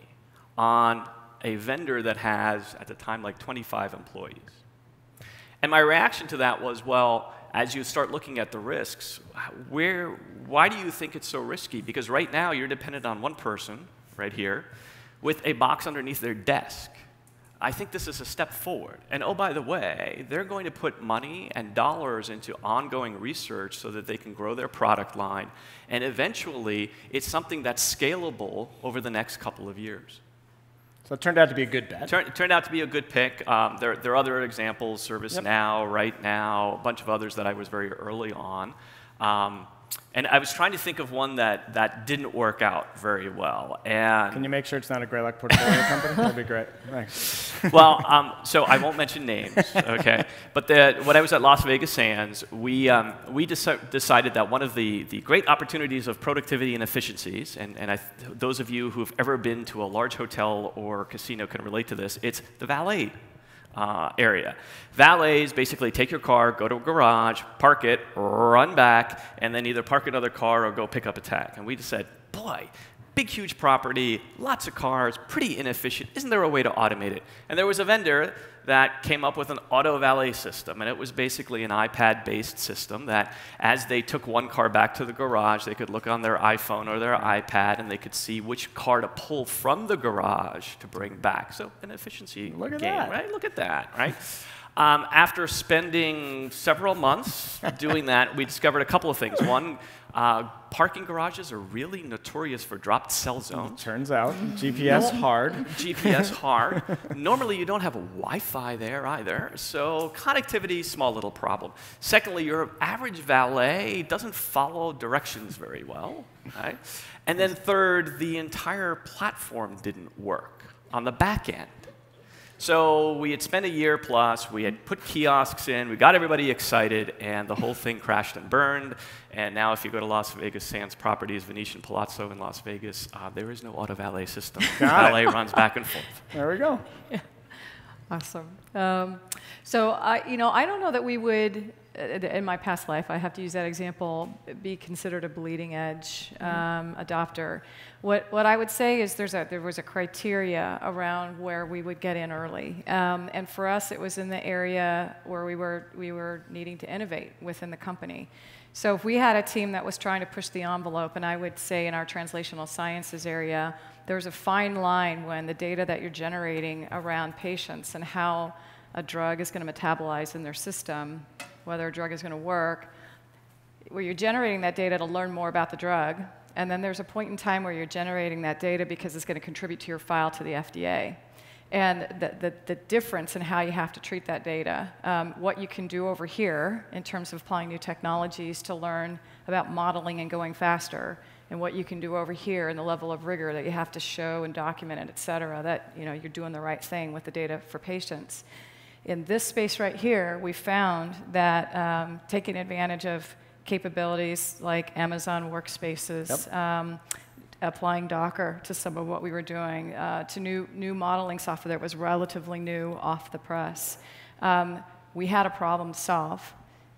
on a vendor that has, at the time, like twenty-five employees? And my reaction to that was, well, as you start looking at the risks, where, why do you think it's so risky? Because right now, you're dependent on one person, right here, with a box underneath their desk. I think this is a step forward. And oh, by the way, they're going to put money and dollars into ongoing research so that they can grow their product line. And eventually, it's something that's scalable over the next couple of years. So it turned out to be a good bet. Turn, it turned out to be a good pick. Um, there, there are other examples, ServiceNow, yep. Right Now, a bunch of others that I was very early on. Um, and I was trying to think of one that, that didn't work out very well. And can you make sure it's not a Greylock portfolio company? That'd be great. Thanks. Well, um, so I won't mention names, okay? But the, when I was at Las Vegas Sands, we, um, we deci decided that one of the, the great opportunities of productivity and efficiencies, and, and I, those of you who've ever been to a large hotel or casino can relate to this, it's the valet uh, area. Valets basically take your car, go to a garage, park it, run back, and then either park another car or go pick up a tag. And we just said, boy, big, huge property, lots of cars, pretty inefficient. Isn't there a way to automate it? And there was a vendor that came up with an auto valet system, and it was basically an iPad-based system that as they took one car back to the garage, they could look on their iPhone or their iPad, and they could see which car to pull from the garage to bring back. So an efficiency Look at game, that. right? Look at that, right? Um, after spending several months doing that, we discovered a couple of things. One, uh, parking garages are really notorious for dropped cell zones. Turns out, G P S No, hard. G P S hard. Normally, you don't have a Wi-Fi there either, so connectivity, small little problem. Secondly, your average valet doesn't follow directions very well, right? And then third, the entire platform didn't work on the back end. So we had spent a year plus, we had put kiosks in, we got everybody excited, and the whole thing crashed and burned. And now if you go to Las Vegas Sands Properties, Venetian Palazzo in Las Vegas, uh, there is no auto valet system. Got Valet it. runs back and forth. There we go. Yeah. Awesome. Um, so I, you know, I don't know that we would, in my past life, I have to use that example, be considered a bleeding edge um, adopter. What what I would say is there's a there was a criteria around where we would get in early, um, and for us it was in the area where we were we were needing to innovate within the company. So if we had a team that was trying to push the envelope, and I would say in our translational sciences area, there's a fine line when the data that you're generating around patients and how a drug is going to metabolize in their system, whether a drug is going to work, where you're generating that data to learn more about the drug, and then there's a point in time where you're generating that data because it's going to contribute to your file to the F D A. And the, the, the difference in how you have to treat that data, um, what you can do over here in terms of applying new technologies to learn about modeling and going faster, and what you can do over here and the level of rigor that you have to show and document it, et cetera, that you know, you're doing the right thing with the data for patients. In this space right here, we found that um, taking advantage of capabilities like Amazon Workspaces, Yep. um, applying Docker to some of what we were doing, uh, to new, new modeling software that was relatively new off the press. Um, we had a problem to solve.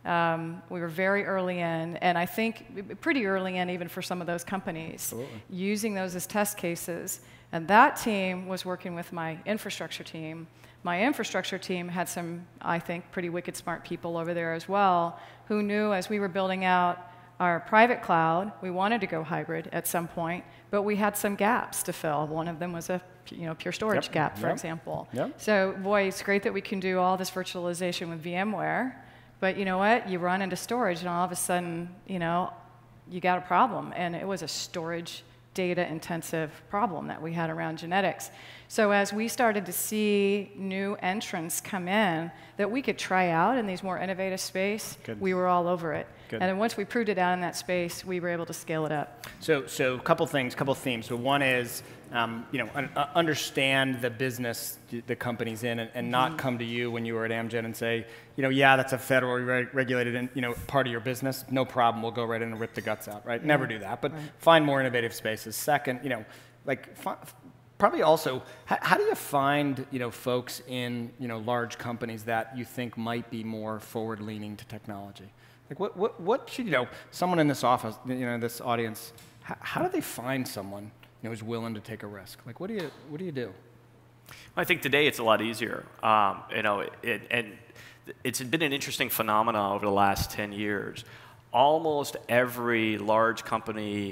Um, we were very early in, and I think pretty early in even for some of those companies, Absolutely. using those as test cases. And that team was working with my infrastructure team. My infrastructure team had some, I think, pretty wicked smart people over there as well, who knew as we were building out our private cloud, we wanted to go hybrid at some point, but we had some gaps to fill. One of them was a you know, pure storage Yep. gap, for Yep. example. Yep. So, boy, it's great that we can do all this virtualization with VMware, but you know what? You run into storage, and all of a sudden, you know, you got a problem. And it was a storage data-intensive problem that we had around genetics. So as we started to see new entrants come in that we could try out in these more innovative space, Good. we were all over it. Good. And then once we proved it out in that space, we were able to scale it up. So, so a couple things, couple themes. So one is, um, you know, un- uh, understand the business the company's in, and, and Mm-hmm. not come to you when you were at Amgen and say, you know, yeah, that's a federally reg- regulated, in, you know, part of your business. No problem. We'll go right in and rip the guts out. Right? Never do that. But Right. find more innovative spaces. Second, you know, like. Fi- Probably also, how, how do you find, you know, folks in, you know, large companies that you think might be more forward-leaning to technology? Like, what, what, what should, you know, someone in this office, you know, this audience, how, how do they find someone, you know, who's willing to take a risk? Like, what do you, what do you do? I think today it's a lot easier. Um, you know, it, it, and it's been an interesting phenomenon over the last ten years. Almost every large company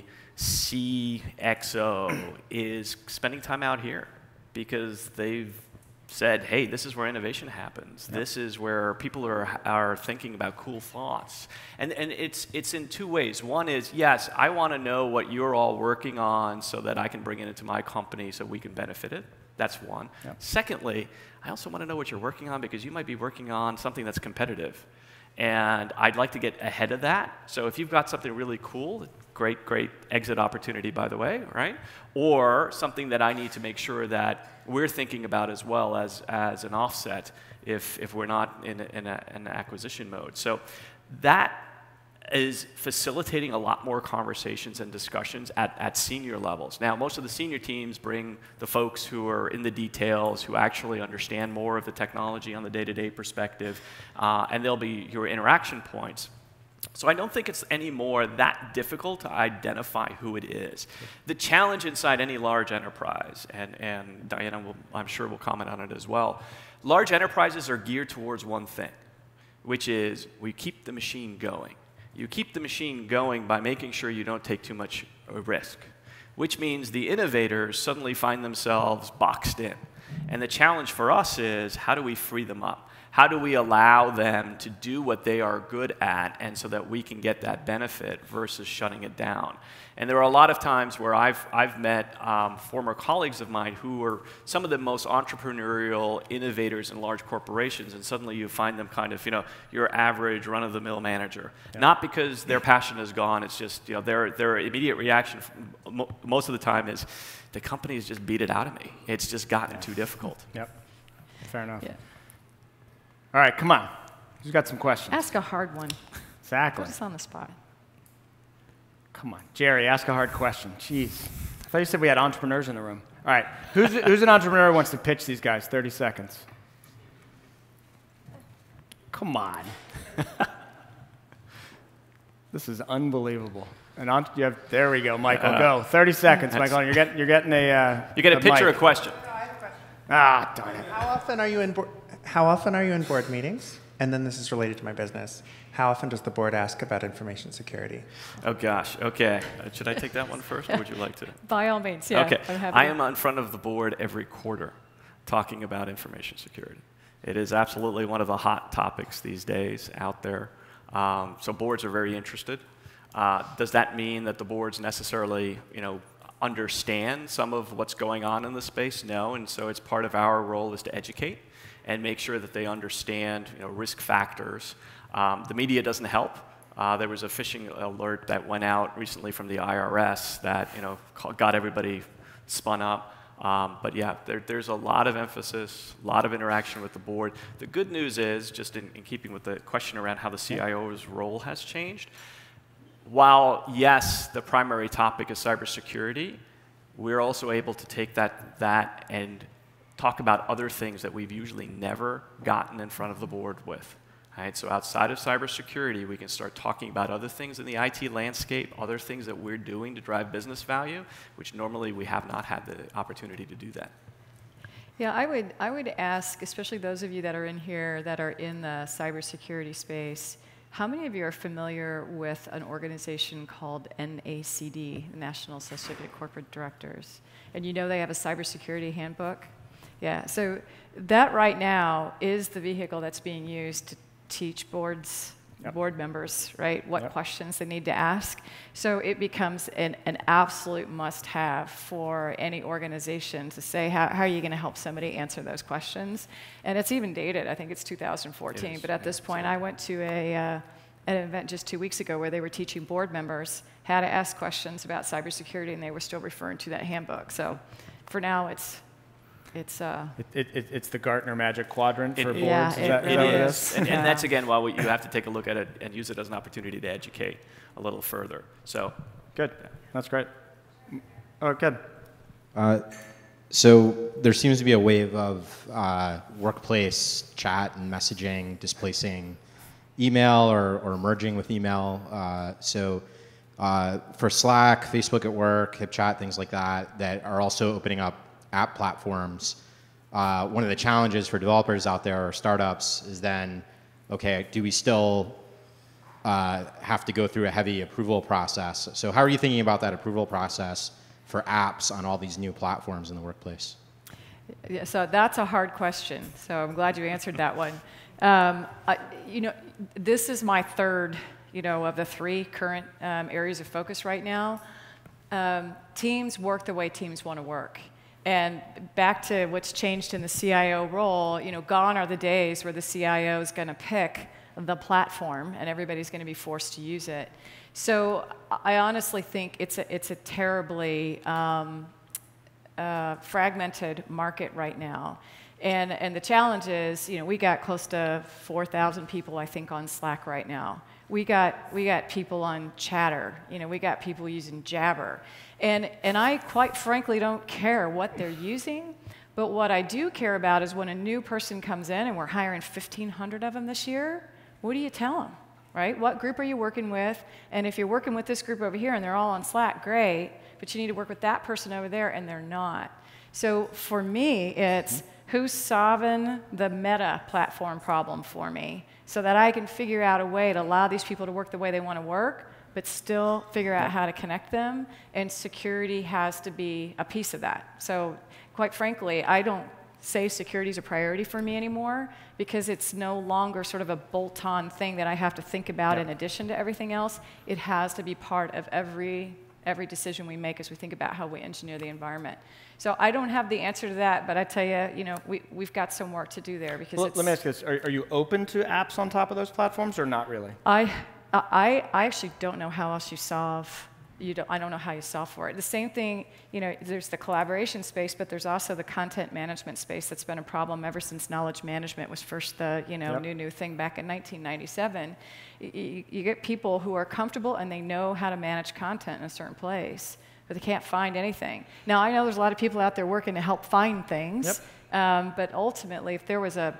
C X O is spending time out here because they've said, hey, this is where innovation happens. Yep. This is where people are, are thinking about cool thoughts. And, and it's, it's in two ways. One is, yes, I want to know what you're all working on so that I can bring it into my company so we can benefit it. That's one. Yep. Secondly, I also want to know what you're working on because you might be working on something that's competitive. And I'd like to get ahead of that. So if you've got something really cool, great, great exit opportunity, by the way, right? Or something that I need to make sure that we're thinking about as well as, as an offset if, if we're not in, a, in a, an acquisition mode. So that is facilitating a lot more conversations and discussions at, at senior levels. Now, most of the senior teams bring the folks who are in the details, who actually understand more of the technology on the day-to-day perspective, uh, and they'll be your interaction points. So I don't think it's any more that difficult to identify who it is. The challenge inside any large enterprise, and, and Diana will, I'm sure will comment on it as well, large enterprises are geared towards one thing, which is we keep the machine going. You keep the machine going by making sure you don't take too much risk, which means the innovators suddenly find themselves boxed in. And the challenge for us is, how do we free them up? How do we allow them to do what they are good at, and so that we can get that benefit versus shutting it down? And there are a lot of times where I've, I've met um, former colleagues of mine who are some of the most entrepreneurial innovators in large corporations, and suddenly you find them kind of, you know, your average run-of-the-mill manager. Yeah. Not because their passion is gone, it's just, you know, their, their immediate reaction mo most of the time is, the company has just beat it out of me. It's just gotten too difficult. Yep, fair enough. Yeah. All right, come on. Who's got some questions? Ask a hard one. Exactly. Put us on the spot. Come on, Jerry, ask a hard question. Jeez. I thought you said we had entrepreneurs in the room. All right, who's, who's an entrepreneur who wants to pitch these guys? thirty seconds. Come on. This is unbelievable. And on, you have, there we go, Michael. Uh, go. thirty seconds, Michael. You're getting, you're getting a. Uh, You get a, a picture mic. or question. No, I have a question. Ah, darn it. How often are you in board, how often are you in board meetings? And then this is related to my business. How often does the board ask about information security? Oh gosh. Okay. Uh, should I take that one first, or would you like to? By all means, yeah. Okay. I'm happy I to- am in front of the board every quarter talking about information security. It is absolutely one of the hot topics these days out there. Um, so boards are very interested. Uh, does that mean that the boards necessarily, you know, understand some of what's going on in the space? No, and so it's part of our role is to educate and make sure that they understand, you know, risk factors. Um, the media doesn't help. Uh, there was a phishing alert that went out recently from the I R S that, you know, got everybody spun up. Um, but yeah, there, there's a lot of emphasis, a lot of interaction with the board. The good news is, just in, in keeping with the question around how the C I O's role has changed, while yes, the primary topic is cybersecurity, we're also able to take that, that and talk about other things that we've usually never gotten in front of the board with. Right, so outside of cybersecurity, we can start talking about other things in the I T landscape, other things that we're doing to drive business value, which normally we have not had the opportunity to do that. Yeah, I would, I would ask, especially those of you that are in here that are in the cybersecurity space, how many of you are familiar with an organization called N A C D, the National Association of Corporate Directors? And you know they have a cybersecurity handbook? Yeah, so that right now is the vehicle that's being used to teach boards, yep. board members, right, what yep. questions they need to ask. So it becomes an, an absolute must-have for any organization to say, how, how are you going to help somebody answer those questions? And it's even dated. I think it's two thousand fourteen. It is, but at yeah, this point, I went to a, uh, an event just two weeks ago where they were teaching board members how to ask questions about cybersecurity, and they were still referring to that handbook. So for now, it's It's, uh, it, it, it's the Gartner Magic Quadrant for it, boards. Yeah, is it, that, is it that what it is. is? And, yeah. and that's, again, why we, you have to take a look at it and use it as an opportunity to educate a little further. So, good. That's great. Oh, good. Uh, so there seems to be a wave of uh, workplace chat and messaging displacing email or, or merging with email. Uh, so uh, for Slack, Facebook at Work, HipChat, things like that, that are also opening up app platforms. Uh, one of the challenges for developers out there or startups is then, okay, do we still uh, have to go through a heavy approval process? So how are you thinking about that approval process for apps on all these new platforms in the workplace? Yeah, so that's a hard question. So I'm glad you answered that one. Um, I, you know, this is my third, you know, of the three current um, areas of focus right now. Um, teams work the way teams want to work. And back to what's changed in the C I O role, you know, gone are the days where the C I O is going to pick the platform and everybody's going to be forced to use it. So I honestly think it's a, it's a terribly um, uh, fragmented market right now. And, and the challenge is, you know, we got close to four thousand people, I think, on Slack right now. We got, we got people on Chatter. You know, we got people using Jabber. And, and I, quite frankly, don't care what they're using. But what I do care about is when a new person comes in, and we're hiring fifteen hundred of them this year, what do you tell them, right? What group are you working with? And if you're working with this group over here and they're all on Slack, great. But you need to work with that person over there, and they're not. So for me, it's who's solving the meta platform problem for me so that I can figure out a way to allow these people to work the way they want to work, but still figure out how to connect them, and security has to be a piece of that. So quite frankly, I don't say security is a priority for me anymore because it's no longer sort of a bolt-on thing that I have to think about yep. in addition to everything else. It has to be part of every every decision we make as we think about how we engineer the environment. So I don't have the answer to that, but I tell you, you know, we, we've got some work to do there because well, it's... Let me ask you this. Are, are you open to apps on top of those platforms or not really? I, I, I actually don't know how else you solve, you don't, I don't know how you solve for it. The same thing, you know, there's the collaboration space, but there's also the content management space that's been a problem ever since knowledge management was first the, you know, yep. new, new thing back in nineteen ninety-seven. You, you get people who are comfortable and they know how to manage content in a certain place, but they can't find anything. Now, I know there's a lot of people out there working to help find things, yep. um, but ultimately, if there was a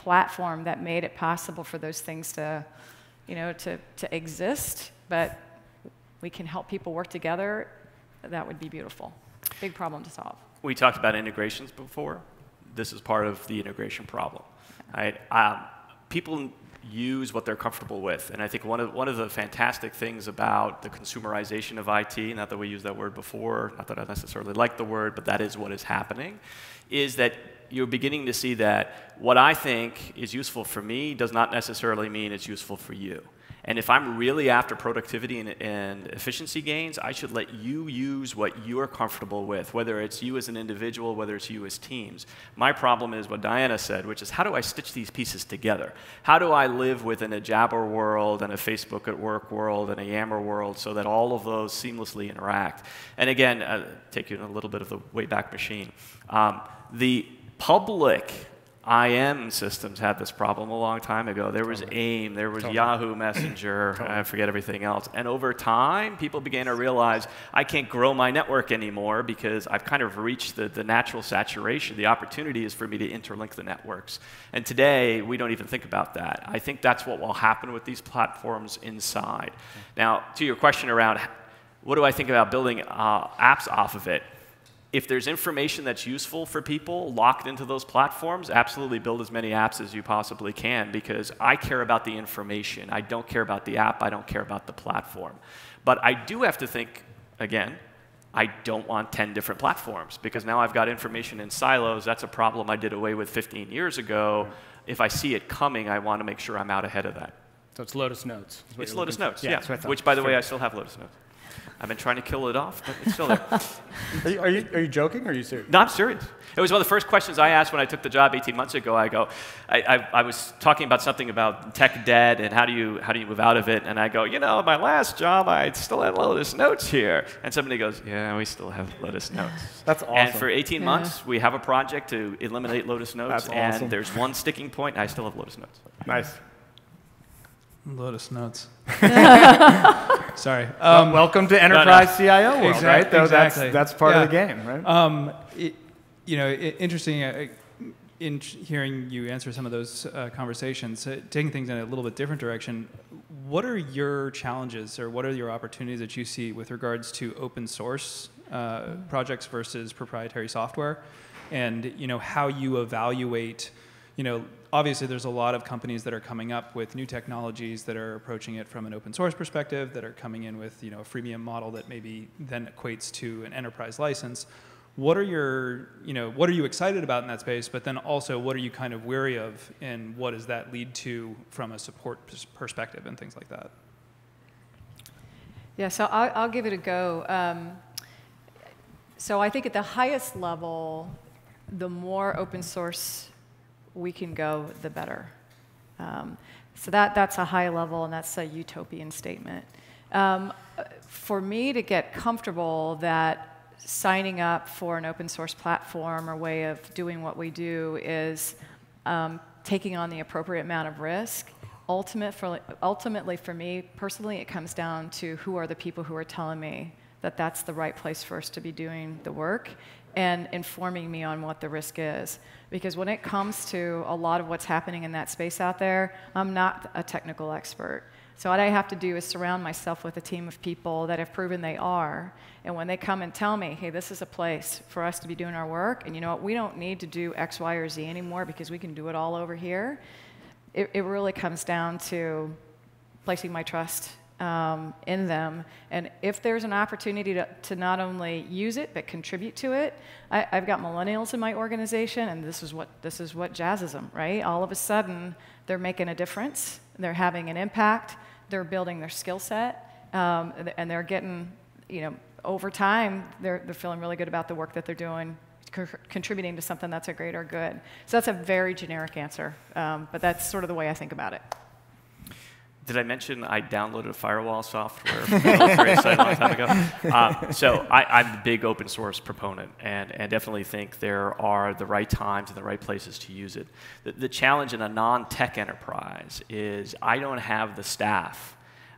platform that made it possible for those things to, you know, to, to exist, but we can help people work together, that would be beautiful. Big problem to solve. We talked about integrations before. This is part of the integration problem. Right? Um, people use what they're comfortable with, and I think one of one of the fantastic things about the consumerization of I T, not that we used that word before, not that I necessarily like the word, but that is what is happening, is that you're beginning to see that what I think is useful for me does not necessarily mean it's useful for you. And if I'm really after productivity and, and efficiency gains, I should let you use what you're comfortable with, whether it's you as an individual, whether it's you as teams. My problem is what Diana said, which is how do I stitch these pieces together? How do I live within a Jabber world and a Facebook at Work world and a Yammer world so that all of those seamlessly interact? And again, uh, take you in a little bit of the Wayback Machine. Um, the public I M systems had this problem a long time ago. There was totally. AIM, there was totally. Yahoo Messenger, totally. I forget everything else. And over time, people began to realize, I can't grow my network anymore because I've kind of reached the, the natural saturation. The opportunity is for me to interlink the networks. And today, we don't even think about that. I think that's what will happen with these platforms inside. Now, to your question around, what do I think about building uh, apps off of it? If there's information that's useful for people locked into those platforms, absolutely build as many apps as you possibly can, because I care about the information. I don't care about the app. I don't care about the platform. But I do have to think, again, I don't want ten different platforms, because now I've got information in silos. That's a problem I did away with fifteen years ago. Right. If I see it coming, I want to make sure I'm out ahead of that. So it's Lotus Notes. It's Lotus Notes, yeah. yeah. Which, by the way, I still have Lotus Notes. I've been trying to kill it off, but it's still there. are, you, are, you, are you joking, or are you serious? No, I'm serious. It was one of the first questions I asked when I took the job eighteen months ago. I go, I, I, I was talking about something about tech debt and how do you how do you move out of it, and I go, you know, my last job I still had Lotus Notes here, and somebody goes, yeah, we still have Lotus Notes. That's awesome. And for eighteen yeah. months, we have a project to eliminate Lotus Notes, That's awesome. And there's one sticking point, and I still have Lotus Notes. Nice. Lotus Notes. Sorry. Um, well, welcome to enterprise no, no. C I O world, exactly, right? Though exactly. that's, that's part yeah. of the game, right? Um, it, you know, it, interesting uh, in hearing you answer some of those uh, conversations, uh, taking things in a little bit different direction. What are your challenges, or what are your opportunities that you see with regards to open source uh, projects versus proprietary software, and you know how you evaluate? You know, obviously there's a lot of companies that are coming up with new technologies that are approaching it from an open source perspective, that are coming in with, you know, a freemium model that maybe then equates to an enterprise license. What are your, you know, what are you excited about in that space, but then also what are you kind of wary of, and what does that lead to from a support perspective and things like that? Yeah, so I'll, I'll give it a go. Um, so I think at the highest level, the more open source we can go, the better. Um, so that, that's a high level, and that's a utopian statement. Um, for me to get comfortable that signing up for an open source platform or way of doing what we do is um, taking on the appropriate amount of risk, ultimate for, ultimately for me personally, it comes down to who are the people who are telling me that that's the right place for us to be doing the work, and informing me on what the risk is. Because when it comes to a lot of what's happening in that space out there, I'm not a technical expert. So what I have to do is surround myself with a team of people that have proven they are. And when they come and tell me, hey, this is a place for us to be doing our work, and you know what, we don't need to do X, Y, or Z anymore because we can do it all over here, it, it really comes down to placing my trust Um, in them. And if there's an opportunity to, to not only use it but contribute to it, I, I've got millennials in my organization, and this is what this is what jazzes them, right? All of a sudden, they're making a difference. They're having an impact. They're building their skill set, um, and they're getting, you know, over time, they're they're feeling really good about the work that they're doing, co contributing to something that's a greater good. So that's a very generic answer, um, but that's sort of the way I think about it. Did I mention I downloaded firewall software from the military site a long time ago? Um, so I, I'm a big open source proponent, and, and definitely think there are the right times and the right places to use it. The, the challenge in a non-tech enterprise is I don't have the staff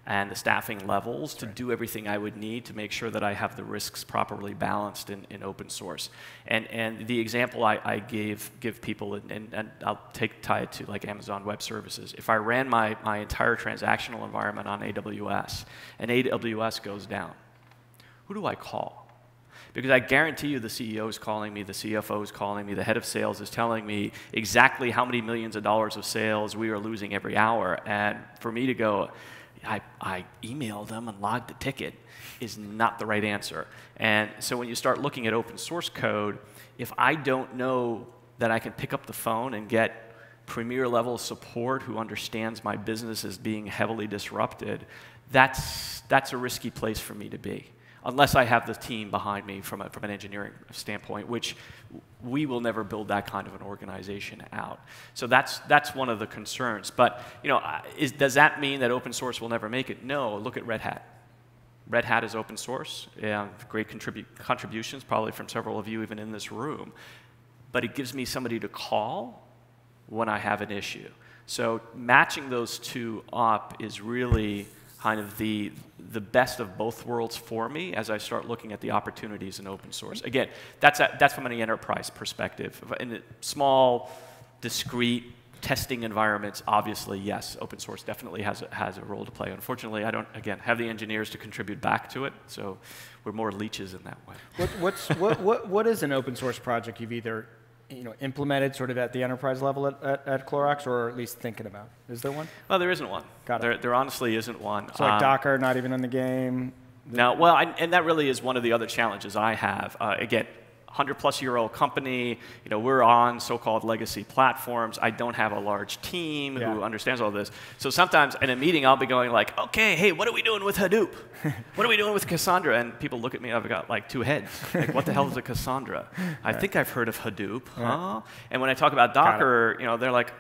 and the staffing levels to do everything I would need to make sure that I have the risks properly balanced in, in open source. And, and the example I, I gave give people, and, and, and I'll take tie it to like Amazon Web Services. If I ran my, my entire transactional environment on A W S and A W S goes down, who do I call? Because I guarantee you the C E O is calling me, the C F O is calling me, the head of sales is telling me exactly how many millions of dollars of sales we are losing every hour. And for me to go, I, I email them and log the ticket is not the right answer. And so when you start looking at open source code, if I don't know that I can pick up the phone and get premier level support who understands my business is being heavily disrupted, that's, that's a risky place for me to be. Unless I have the team behind me from, a, from an engineering standpoint, which we will never build that kind of an organization out. So that's, that's one of the concerns. But you know, is, does that mean that open source will never make it? No, look at Red Hat. Red Hat is open source, yeah, great contribu contributions, probably from several of you even in this room. But it gives me somebody to call when I have an issue. So matching those two up is really kind of the, the best of both worlds for me as I start looking at the opportunities in open source. Again, that's, a, that's from an enterprise perspective. In the small, discrete testing environments, obviously, yes, open source definitely has a, has a role to play. Unfortunately, I don't, again, have the engineers to contribute back to it, so we're more leeches in that way. What, what's, what, what, what is an open source project you've either you know, implemented sort of at the enterprise level at, at, at Clorox, or at least thinking about? Is there one? Well, there isn't one. Got it. There, there honestly isn't one. So like um, Docker, not even in the game? No, well, I, and that really is one of the other challenges I have. Uh, again, hundred plus year old company, you know, we're on so-called legacy platforms. I don't have a large team yeah. who understands all this. So sometimes in a meeting, I'll be going like, okay, hey, what are we doing with Hadoop? What are we doing with Cassandra? And people look at me, I've got like two heads. Like, what the hell is a Cassandra? I right. think I've heard of Hadoop, huh? Yeah. And when I talk about Docker, you know, they're like,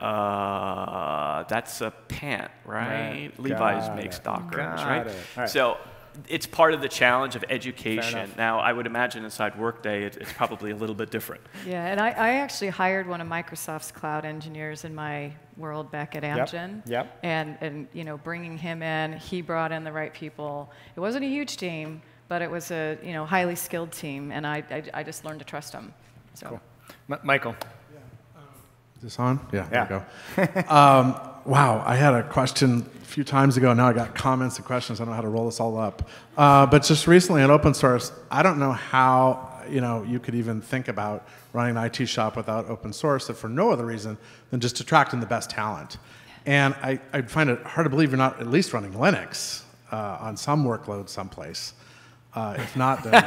uh, that's a pant, right? right. Levi's got makes it. Docker, got right? It. right? So it's part of the challenge of education. Now, I would imagine inside Workday, it, it's probably a little bit different. Yeah, and I, I actually hired one of Microsoft's cloud engineers in my world back at Amgen. Yep. yep. And, and, you know, bringing him in, he brought in the right people. It wasn't a huge team, but it was a, you know, highly skilled team, and I, I, I just learned to trust him. So. Cool. M Michael. Yeah. Um, is this on? Yeah, yeah. there we go. um, wow, I had a question a few times ago. Now I got comments and questions. I don't know how to roll this all up. Uh, but just recently in open source, I don't know how you know you could even think about running an I T shop without open source, if for no other reason than just attracting the best talent. And I, I find it hard to believe you're not at least running Linux uh, on some workload someplace. Uh, if not, then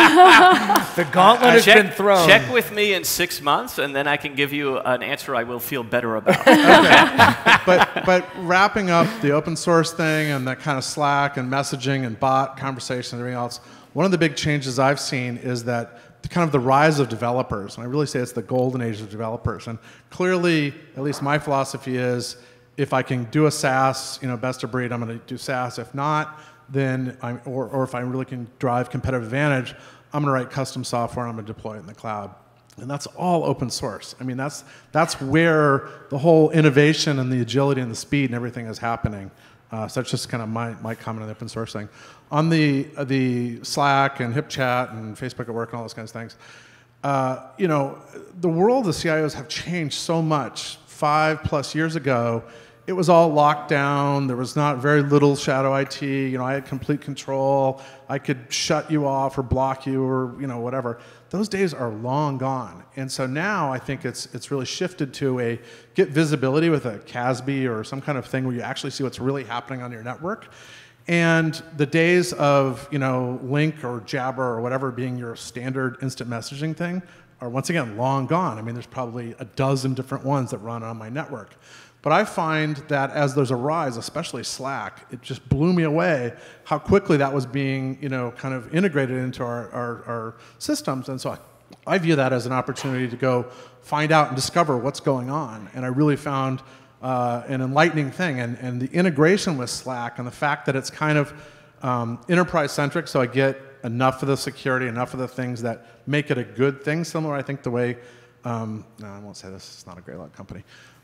the gauntlet uh, has check, been thrown. Check with me in six months, and then I can give you an answer I will feel better about. Okay. but, but wrapping up the open source thing and that kind of Slack and messaging and bot conversation and everything else, one of the big changes I've seen is that the kind of the rise of developers, and I really say it's the golden age of developers. And clearly, at least my philosophy is, if I can do a SaaS, you know, best of breed, I'm going to do SaaS. If not, then I'm, or, or if I really can drive competitive advantage, I'm going to write custom software and I'm going to deploy it in the cloud. And that's all open source. I mean, that's, that's where the whole innovation and the agility and the speed and everything is happening. Uh, so that's just kind of my, my comment on the open source thing. On the, uh, the Slack and HipChat and Facebook at Work and all those kinds of things, uh, you know, the world of C I Os have changed so much. Five plus years ago, it was all locked down. There was not very little shadow I T. You know, I had complete control. I could shut you off or block you or you know whatever. Those days are long gone. And so now I think it's it's really shifted to a get visibility with a C A S B or some kind of thing where you actually see what's really happening on your network. And the days of you know Link or Jabber or whatever being your standard instant messaging thing are once again long gone. I mean, there's probably a dozen different ones that run on my network. But I find that as there's a rise, especially Slack, it just blew me away how quickly that was being, you know, kind of integrated into our, our, our systems. And so I, I view that as an opportunity to go find out and discover what's going on. And I really found uh, an enlightening thing. And, and the integration with Slack and the fact that it's kind of um, enterprise-centric, so I get enough of the security, enough of the things that make it a good thing, similar, I think, the way, um, no, I won't say this, it's not a Greylock company.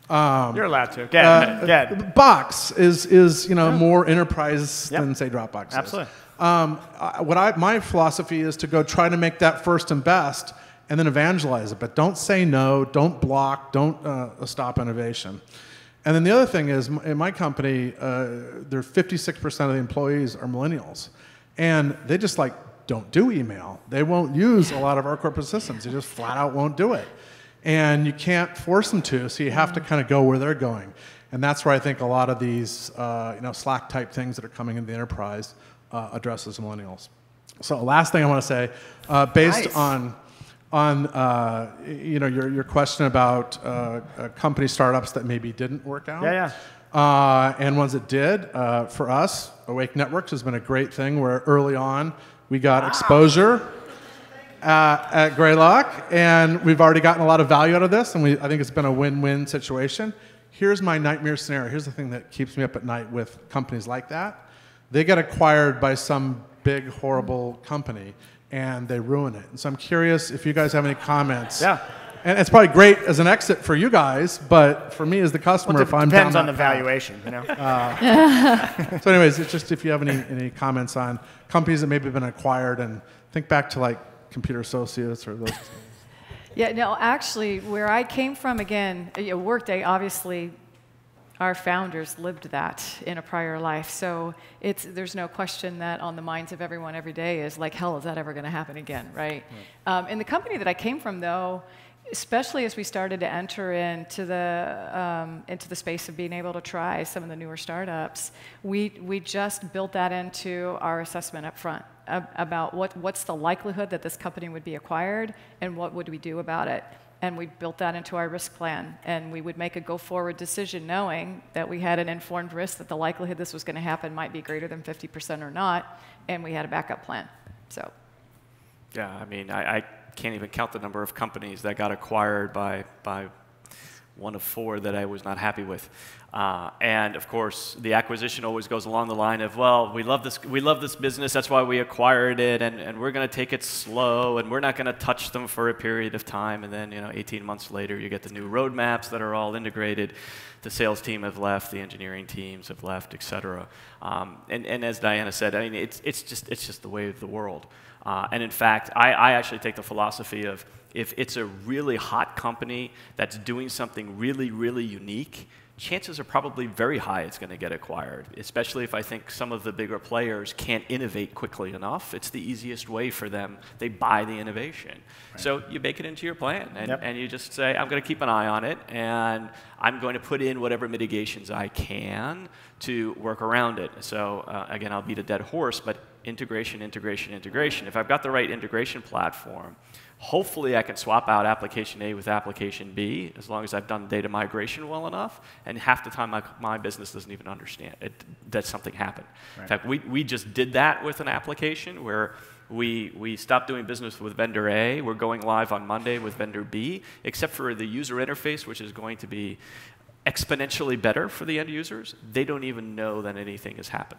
Um, You're allowed to. Go ahead. Uh, Go ahead. Box is is you know Yeah. more enterprise Yep. than say Dropbox. Absolutely. Is. Um, I, what I my philosophy is to go try to make that first and best, and then evangelize it. But don't say no. Don't block. Don't uh, stop innovation. And then the other thing is, m- in my company, uh, there fifty-six percent of the employees are millennials, and they just like don't do email. They won't use a lot of our corporate systems. They just flat out won't do it. And you can't force them to, so you have to kind of go where they're going. And that's where I think a lot of these uh, you know, Slack-type things that are coming into the enterprise uh, addresses millennials. So last thing I want to say, uh, based Nice. on, on uh, you know, your, your question about uh, uh, company startups that maybe didn't work out. Yeah, yeah. Uh, and ones that did, uh, for us, Awake Networks has been a great thing where early on we got wow. exposure. Uh, at Greylock, and we've already gotten a lot of value out of this, and we, I think it's been a win-win situation. Here's my nightmare scenario. Here's the thing that keeps me up at night with companies like that. They get acquired by some big, horrible company, and they ruin it. And so I'm curious if you guys have any comments. Yeah. And it's probably great as an exit for you guys, but for me as the customer, Well, it if I'm depends down on the that path- valuation, you know. Uh, so anyways, it's just if you have any, any comments on companies that maybe have been acquired, and think back to like Computer Associates or those. Yeah, no, actually, where I came from, again, you know, Workday, obviously, our founders lived that in a prior life. So it's, there's no question that on the minds of everyone every day is like, hell, is that ever going to happen again, right? right. Um, in the company that I came from, though, especially as we started to enter into the um, into the space of being able to try some of the newer startups, we we just built that into our assessment up front ab- about what what's the likelihood that this company would be acquired and what would we do about it. And we built that into our risk plan, and we would make a go-forward decision knowing that we had an informed risk that the likelihood this was going to happen might be greater than fifty percent or not, and we had a backup plan. So, yeah, I mean, I, I can't even count the number of companies that got acquired by by one of four that I was not happy with. Uh, and of course, the acquisition always goes along the line of, well, we love this, we love this business, that's why we acquired it, and, and we're going to take it slow, and we're not going to touch them for a period of time. And then, you know, eighteen months later, you get the new roadmaps that are all integrated. The sales team have left, the engineering teams have left, et cetera. Um, and, and as Diana said, I mean, it's, it's, just, it's just the way of the world. Uh, and in fact, I, I actually take the philosophy of if it's a really hot company that's doing something really, really unique, chances are probably very high it's going to get acquired, especially if I think some of the bigger players can't innovate quickly enough. It's the easiest way for them. They buy the innovation. Right. So you bake it into your plan, and, yep. and you just say, I'm going to keep an eye on it, and I'm going to put in whatever mitigations I can to work around it. So uh, again, I'll beat a dead horse, but integration, integration, integration. If I've got the right integration platform, hopefully I can swap out application A with application B as long as I've done data migration well enough, and half the time my, my business doesn't even understand it, that something happened. Right. In fact, we, we just did that with an application where we, we stopped doing business with vendor A, we're going live on Monday with vendor B, except for the user interface, which is going to be exponentially better for the end users. They don't even know that anything has happened.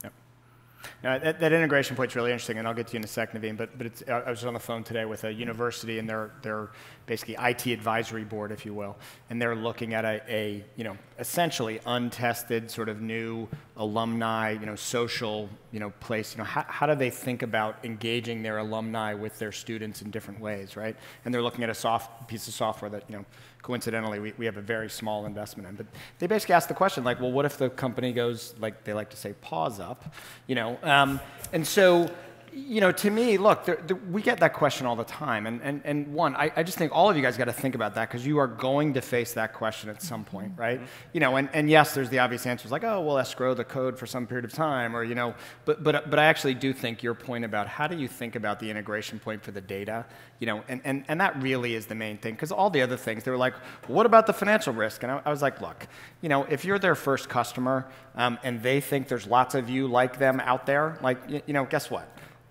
Now, that, that integration point is really interesting, and I'll get to you in a second, Naveen, but, but it's, I was on the phone today with a university and their, their basically I T advisory board, if you will, and they're looking at a, a you know, essentially untested sort of new alumni, you know, social, you know, place. You know, how, how do they think about engaging their alumni with their students in different ways, right? And they're looking at a soft piece of software that, you know, coincidentally, we, we have a very small investment in. But they basically ask the question, like, well, what if the company goes, like they like to say, pause up, you know? Um, and so, you know, to me, look, there, there, we get that question all the time. And, and, and one, I, I just think all of you guys got to think about that, because you are going to face that question at some point, right? Mm-hmm. You know, and, and yes, there's the obvious answers like, oh, we'll escrow the code for some period of time, or, you know, but, but, but I actually do think your point about how do you think about the integration point for the data, you know, and, and, and that really is the main thing, because all the other things, they were like, well, what about the financial risk? And I, I was like, look, you know, if you're their first customer um, and they think there's lots of you like them out there, like, you, you know, guess what?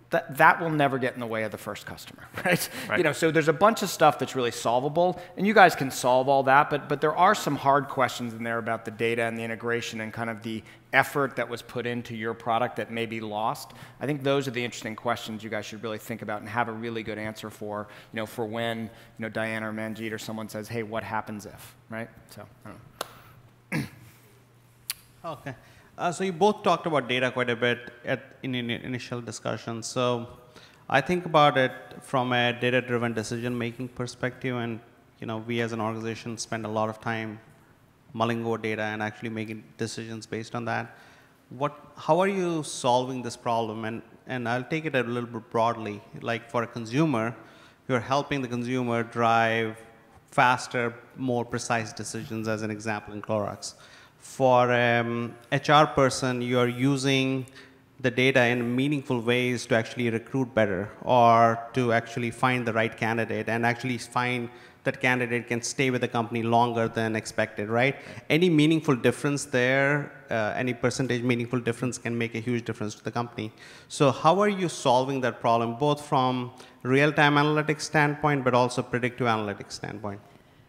that, that will never get in the way of the first customer, right? Right. You know, so there's a bunch of stuff that's really solvable, and you guys can solve all that, but, but there are some hard questions in there about the data and the integration and kind of the effort that was put into your product that may be lost. I think those are the interesting questions you guys should really think about and have a really good answer for, you know, for when, you know, Diana or Manjit or someone says, hey, what happens if, right? So, I don't know. Okay. Uh, so you both talked about data quite a bit at, in, in initial discussion. So I think about it from a data-driven decision-making perspective, and you know, we as an organization spend a lot of time mulling over data and actually making decisions based on that. What, how are you solving this problem? And, and I'll take it a little bit broadly. Like for a consumer, you're helping the consumer drive faster, more precise decisions, as an example in Clorox. For an H R person, you're using the data in meaningful ways to actually recruit better or to actually find the right candidate and actually find that candidate can stay with the company longer than expected, right? Any meaningful difference there, uh, any percentage meaningful difference can make a huge difference to the company. So how are you solving that problem, both from real-time analytics standpoint, but also predictive analytics standpoint?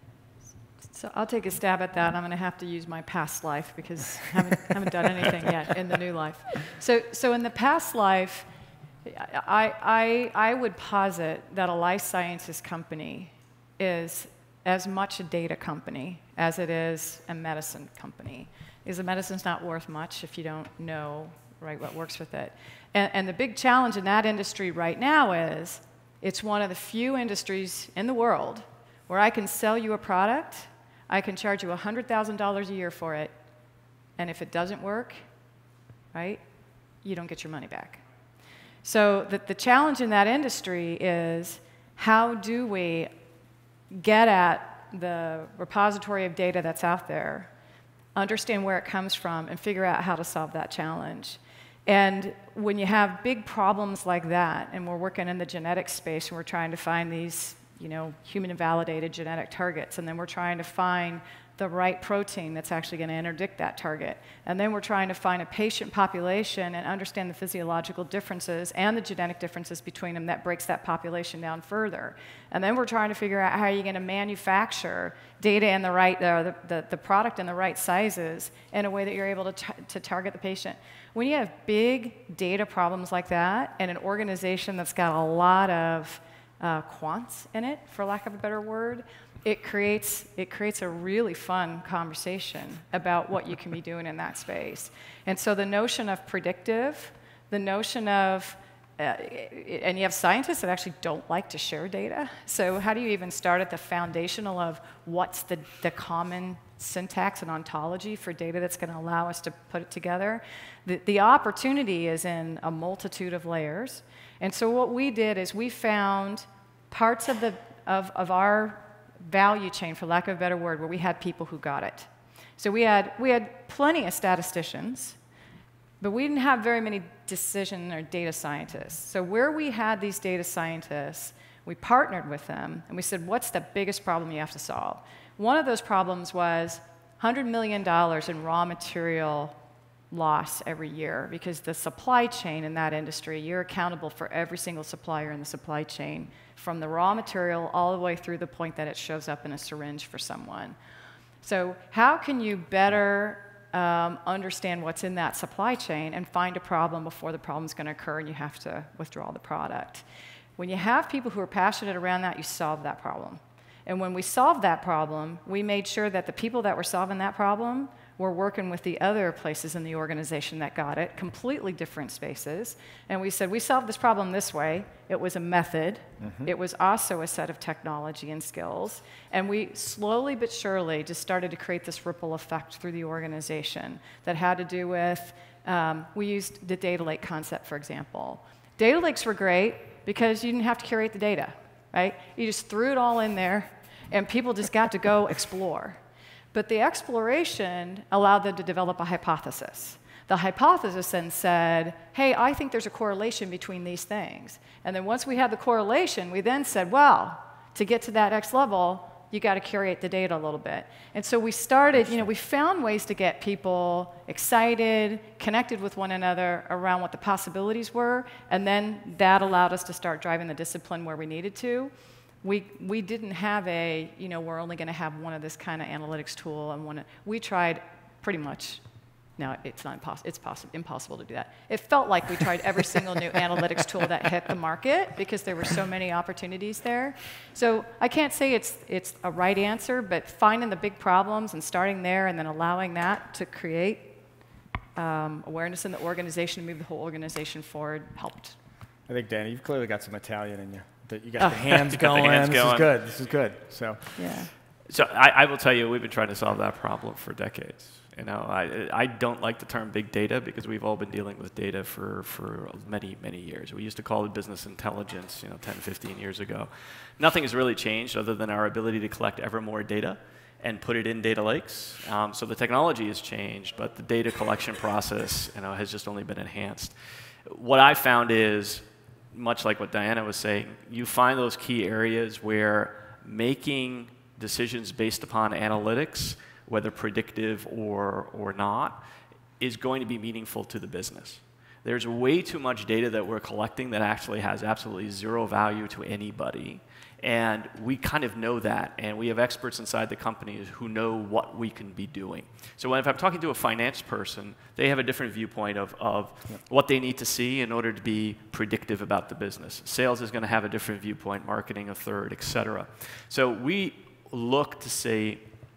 So I'll take a stab at that. I'm going to have to use my past life because I haven't, haven't done anything yet in the new life. So, so in the past life, I, I, I would posit that a life sciences company is as much a data company as it is a medicine company. Because the medicine's not worth much if you don't know, right, what works with it. And, and the big challenge in that industry right now is it's one of the few industries in the world where I can sell you a product, I can charge you one hundred thousand dollars a year for it, and if it doesn't work, right, you don't get your money back. So the, the challenge in that industry is how do we get at the repository of data that's out there, understand where it comes from, and figure out how to solve that challenge. And when you have big problems like that, and we're working in the genetic space and we're trying to find these, you know, human-validated genetic targets, and then we're trying to find the right protein that's actually going to interdict that target. And then we're trying to find a patient population and understand the physiological differences and the genetic differences between them that breaks that population down further. And then we're trying to figure out how you're going to manufacture data in the right, uh, the, the, the product in the right sizes in a way that you're able to, to target the patient. When you have big data problems like that and an organization that's got a lot of uh, quants in it, for lack of a better word, it creates, it creates a really fun conversation about what you can be doing in that space. And so the notion of predictive, the notion of, uh, and you have scientists that actually don't like to share data. So how do you even start at the foundational of what's the, the common syntax and ontology for data that's going to allow us to put it together? The, the opportunity is in a multitude of layers. And so what we did is we found parts of, the, of, of our value chain, for lack of a better word, where we had people who got it. So we had, we had plenty of statisticians, but we didn't have very many decision or data scientists. So where we had these data scientists, we partnered with them, and we said, what's the biggest problem you have to solve? One of those problems was one hundred million dollars in raw material loss every year, because the supply chain in that industry, you're accountable for every single supplier in the supply chain, from the raw material all the way through the point that it shows up in a syringe for someone. So how can you better um, understand what's in that supply chain and find a problem before the problem's going to occur and you have to withdraw the product? When you have people who are passionate around that, you solve that problem. And when we solved that problem, we made sure that the people that were solving that problem were working with the other places in the organization that got it, completely different spaces. And we said, we solved this problem this way. It was a method. Mm-hmm. It was also a set of technology and skills. And we slowly but surely just started to create this ripple effect through the organization that had to do with, um, we used the data lake concept, for example. Data lakes were great because you didn't have to curate the data, right? You just threw it all in there, and people just got to go explore. But the exploration allowed them to develop a hypothesis. The hypothesis then said, hey, I think there's a correlation between these things. And then once we had the correlation, we then said, well, to get to that next level, you got to curate the data a little bit. And so we started, you know, we found ways to get people excited, connected with one another around what the possibilities were, and then that allowed us to start driving the discipline where we needed to. We, we didn't have a, you know, we're only going to have one of this kind of analytics tool, and one. We tried pretty much. No, it's not impossible. It's possible, impossible to do that. It felt like we tried every single new analytics tool that hit the market because there were so many opportunities there. So I can't say it's it's a right answer, but finding the big problems and starting there, and then allowing that to create um, awareness in the organization, move the whole organization forward, helped. I think, Danny, you've clearly got some Italian in you. That you got the hands going. The hands this going. is good. This is good. So. Yeah. So I, I will tell you, we've been trying to solve that problem for decades. You know, I, I don't like the term big data because we've all been dealing with data for, for many, many years. We used to call it business intelligence, you know, ten, fifteen years ago. Nothing has really changed other than our ability to collect ever more data and put it in data lakes. Um, so the technology has changed, but the data collection process, you know, has just only been enhanced. What I found is, much like what Diana was saying, you find those key areas where making decisions based upon analytics, whether predictive or, or not, is going to be meaningful to the business. There's way too much data that we're collecting that actually has absolutely zero value to anybody. And we kind of know that, and we have experts inside the companies who know what we can be doing. So when, if I'm talking to a finance person, they have a different viewpoint of, of yeah. what they need to see in order to be predictive about the business. Sales is going to have a different viewpoint, marketing a third, et cetera. So we look to say,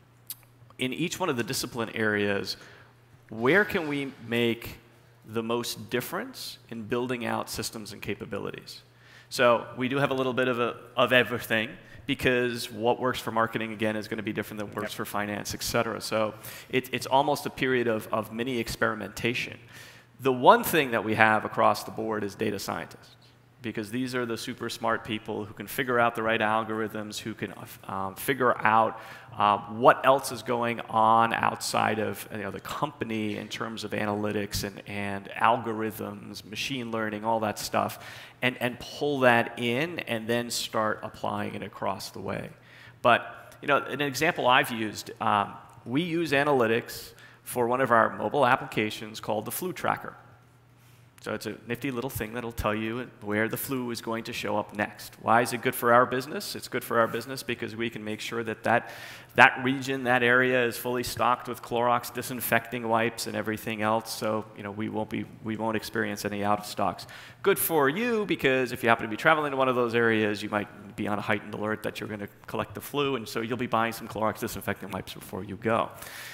in each one of the discipline areas, where can we make the most difference in building out systems and capabilities? So we do have a little bit of, a, of everything, because what works for marketing, again, is going to be different than works yep. for finance, et cetera. So it, it's almost a period of, of mini experimentation. The one thing that we have across the board is data scientists, because these are the super smart people who can figure out the right algorithms, who can um, figure out uh, what else is going on outside of you know, the company in terms of analytics and, and algorithms, machine learning, all that stuff, and, and pull that in and then start applying it across the way. But you know, an example I've used, um, we use analytics for one of our mobile applications called the flu tracker. So it's a nifty little thing that'll tell you where the flu is going to show up next. Why is it good for our business? It's good for our business because we can make sure that that, that region, that area is fully stocked with Clorox disinfecting wipes and everything else, so you know, we, won't be, we won't experience any out of stocks. Good for you because if you happen to be traveling to one of those areas, you might be on a heightened alert that you're going to collect the flu, and so you'll be buying some Clorox disinfecting wipes before you go.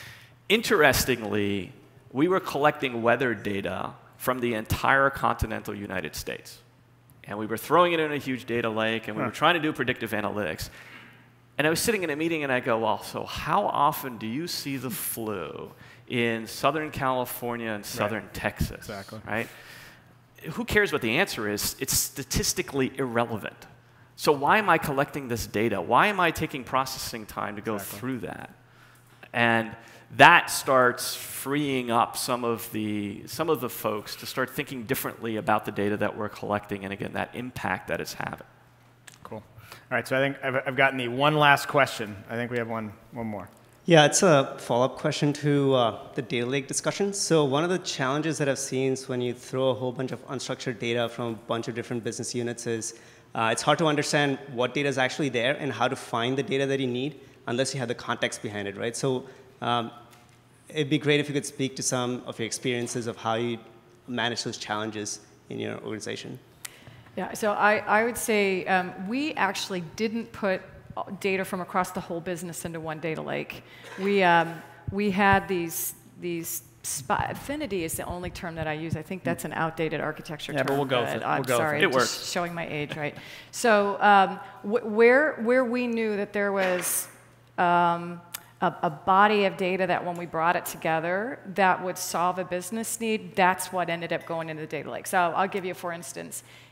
Interestingly, we were collecting weather data from the entire continental United States. And we were throwing it in a huge data lake, and we were trying to do predictive analytics. And I was sitting in a meeting, and I go, well, so how often do you see the flu in Southern California and Southern right. Texas? Exactly. Right? Who cares what the answer is? It's statistically irrelevant. So why am I collecting this data? Why am I taking processing time to go exactly. through that? And that starts freeing up some of the some of the folks to start thinking differently about the data that we're collecting, and again, that impact that it's having. Cool. All right, so I think I've, I've gotten the one last question. I think we have one one more. Yeah, it's a follow-up question to uh, the data lake discussion. So one of the challenges that I've seen is when you throw a whole bunch of unstructured data from a bunch of different business units is uh, it's hard to understand what data is actually there and how to find the data that you need unless you have the context behind it, right? So Um, it'd be great if you could speak to some of your experiences of how you manage those challenges in your organization. Yeah, so I, I would say um, we actually didn't put data from across the whole business into one data lake. We, um, we had these, these affinity is the only term that I use. I think that's an outdated architecture yeah, term. Yeah, but we'll go with it. I'm we'll sorry, it. It just works. showing my age, right? So um, wh where, where we knew that there was um, A, a body of data that when we brought it together that would solve a business need, that's what ended up going into the data lake. So I'll give you, for instance,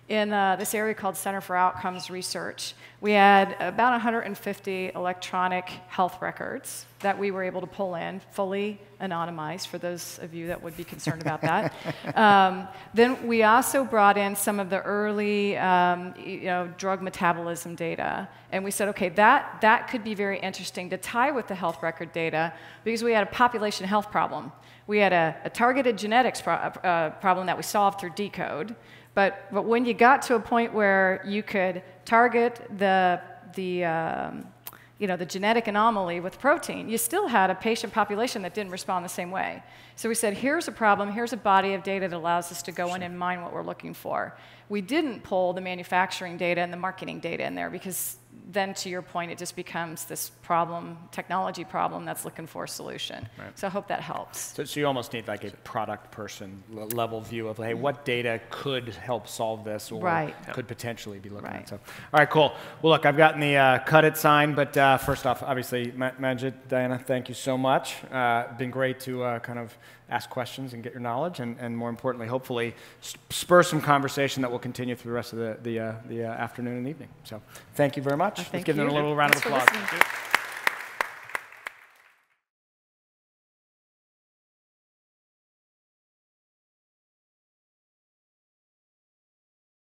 in uh, this area called Center for Outcomes Research. We had about one hundred fifty electronic health records that we were able to pull in, fully anonymized, for those of you that would be concerned about that. Um, then we also brought in some of the early um, you know, drug metabolism data. And we said, okay, that, that could be very interesting to tie with the health record data, because we had a population health problem. We had a, a targeted genetics pro uh, problem that we solved through Decode. But, but when you got to a point where you could target the, the, um, you know, the genetic anomaly with protein, you still had a patient population that didn't respond the same way. So we said, here's a problem, here's a body of data that allows us to go in and mine what we're looking for. We didn't pull the manufacturing data and the marketing data in there, because then, to your point, it just becomes this problem, technology problem that's looking for a solution. Right. So I hope that helps. So, so you almost need like a product person level view of, hey, what data could help solve this, or right. could potentially be looking right. at. So, all right, cool. Well, look, I've gotten the uh, cut it sign, but uh, first off, obviously, Manjit, Diana, thank you so much. Uh, been great to uh, kind of ask questions and get your knowledge, and, and more importantly, hopefully spur some conversation that will continue through the rest of the, the, uh, the uh, afternoon and evening. So thank you very much. Well, Let's give them a little round Thanks of applause.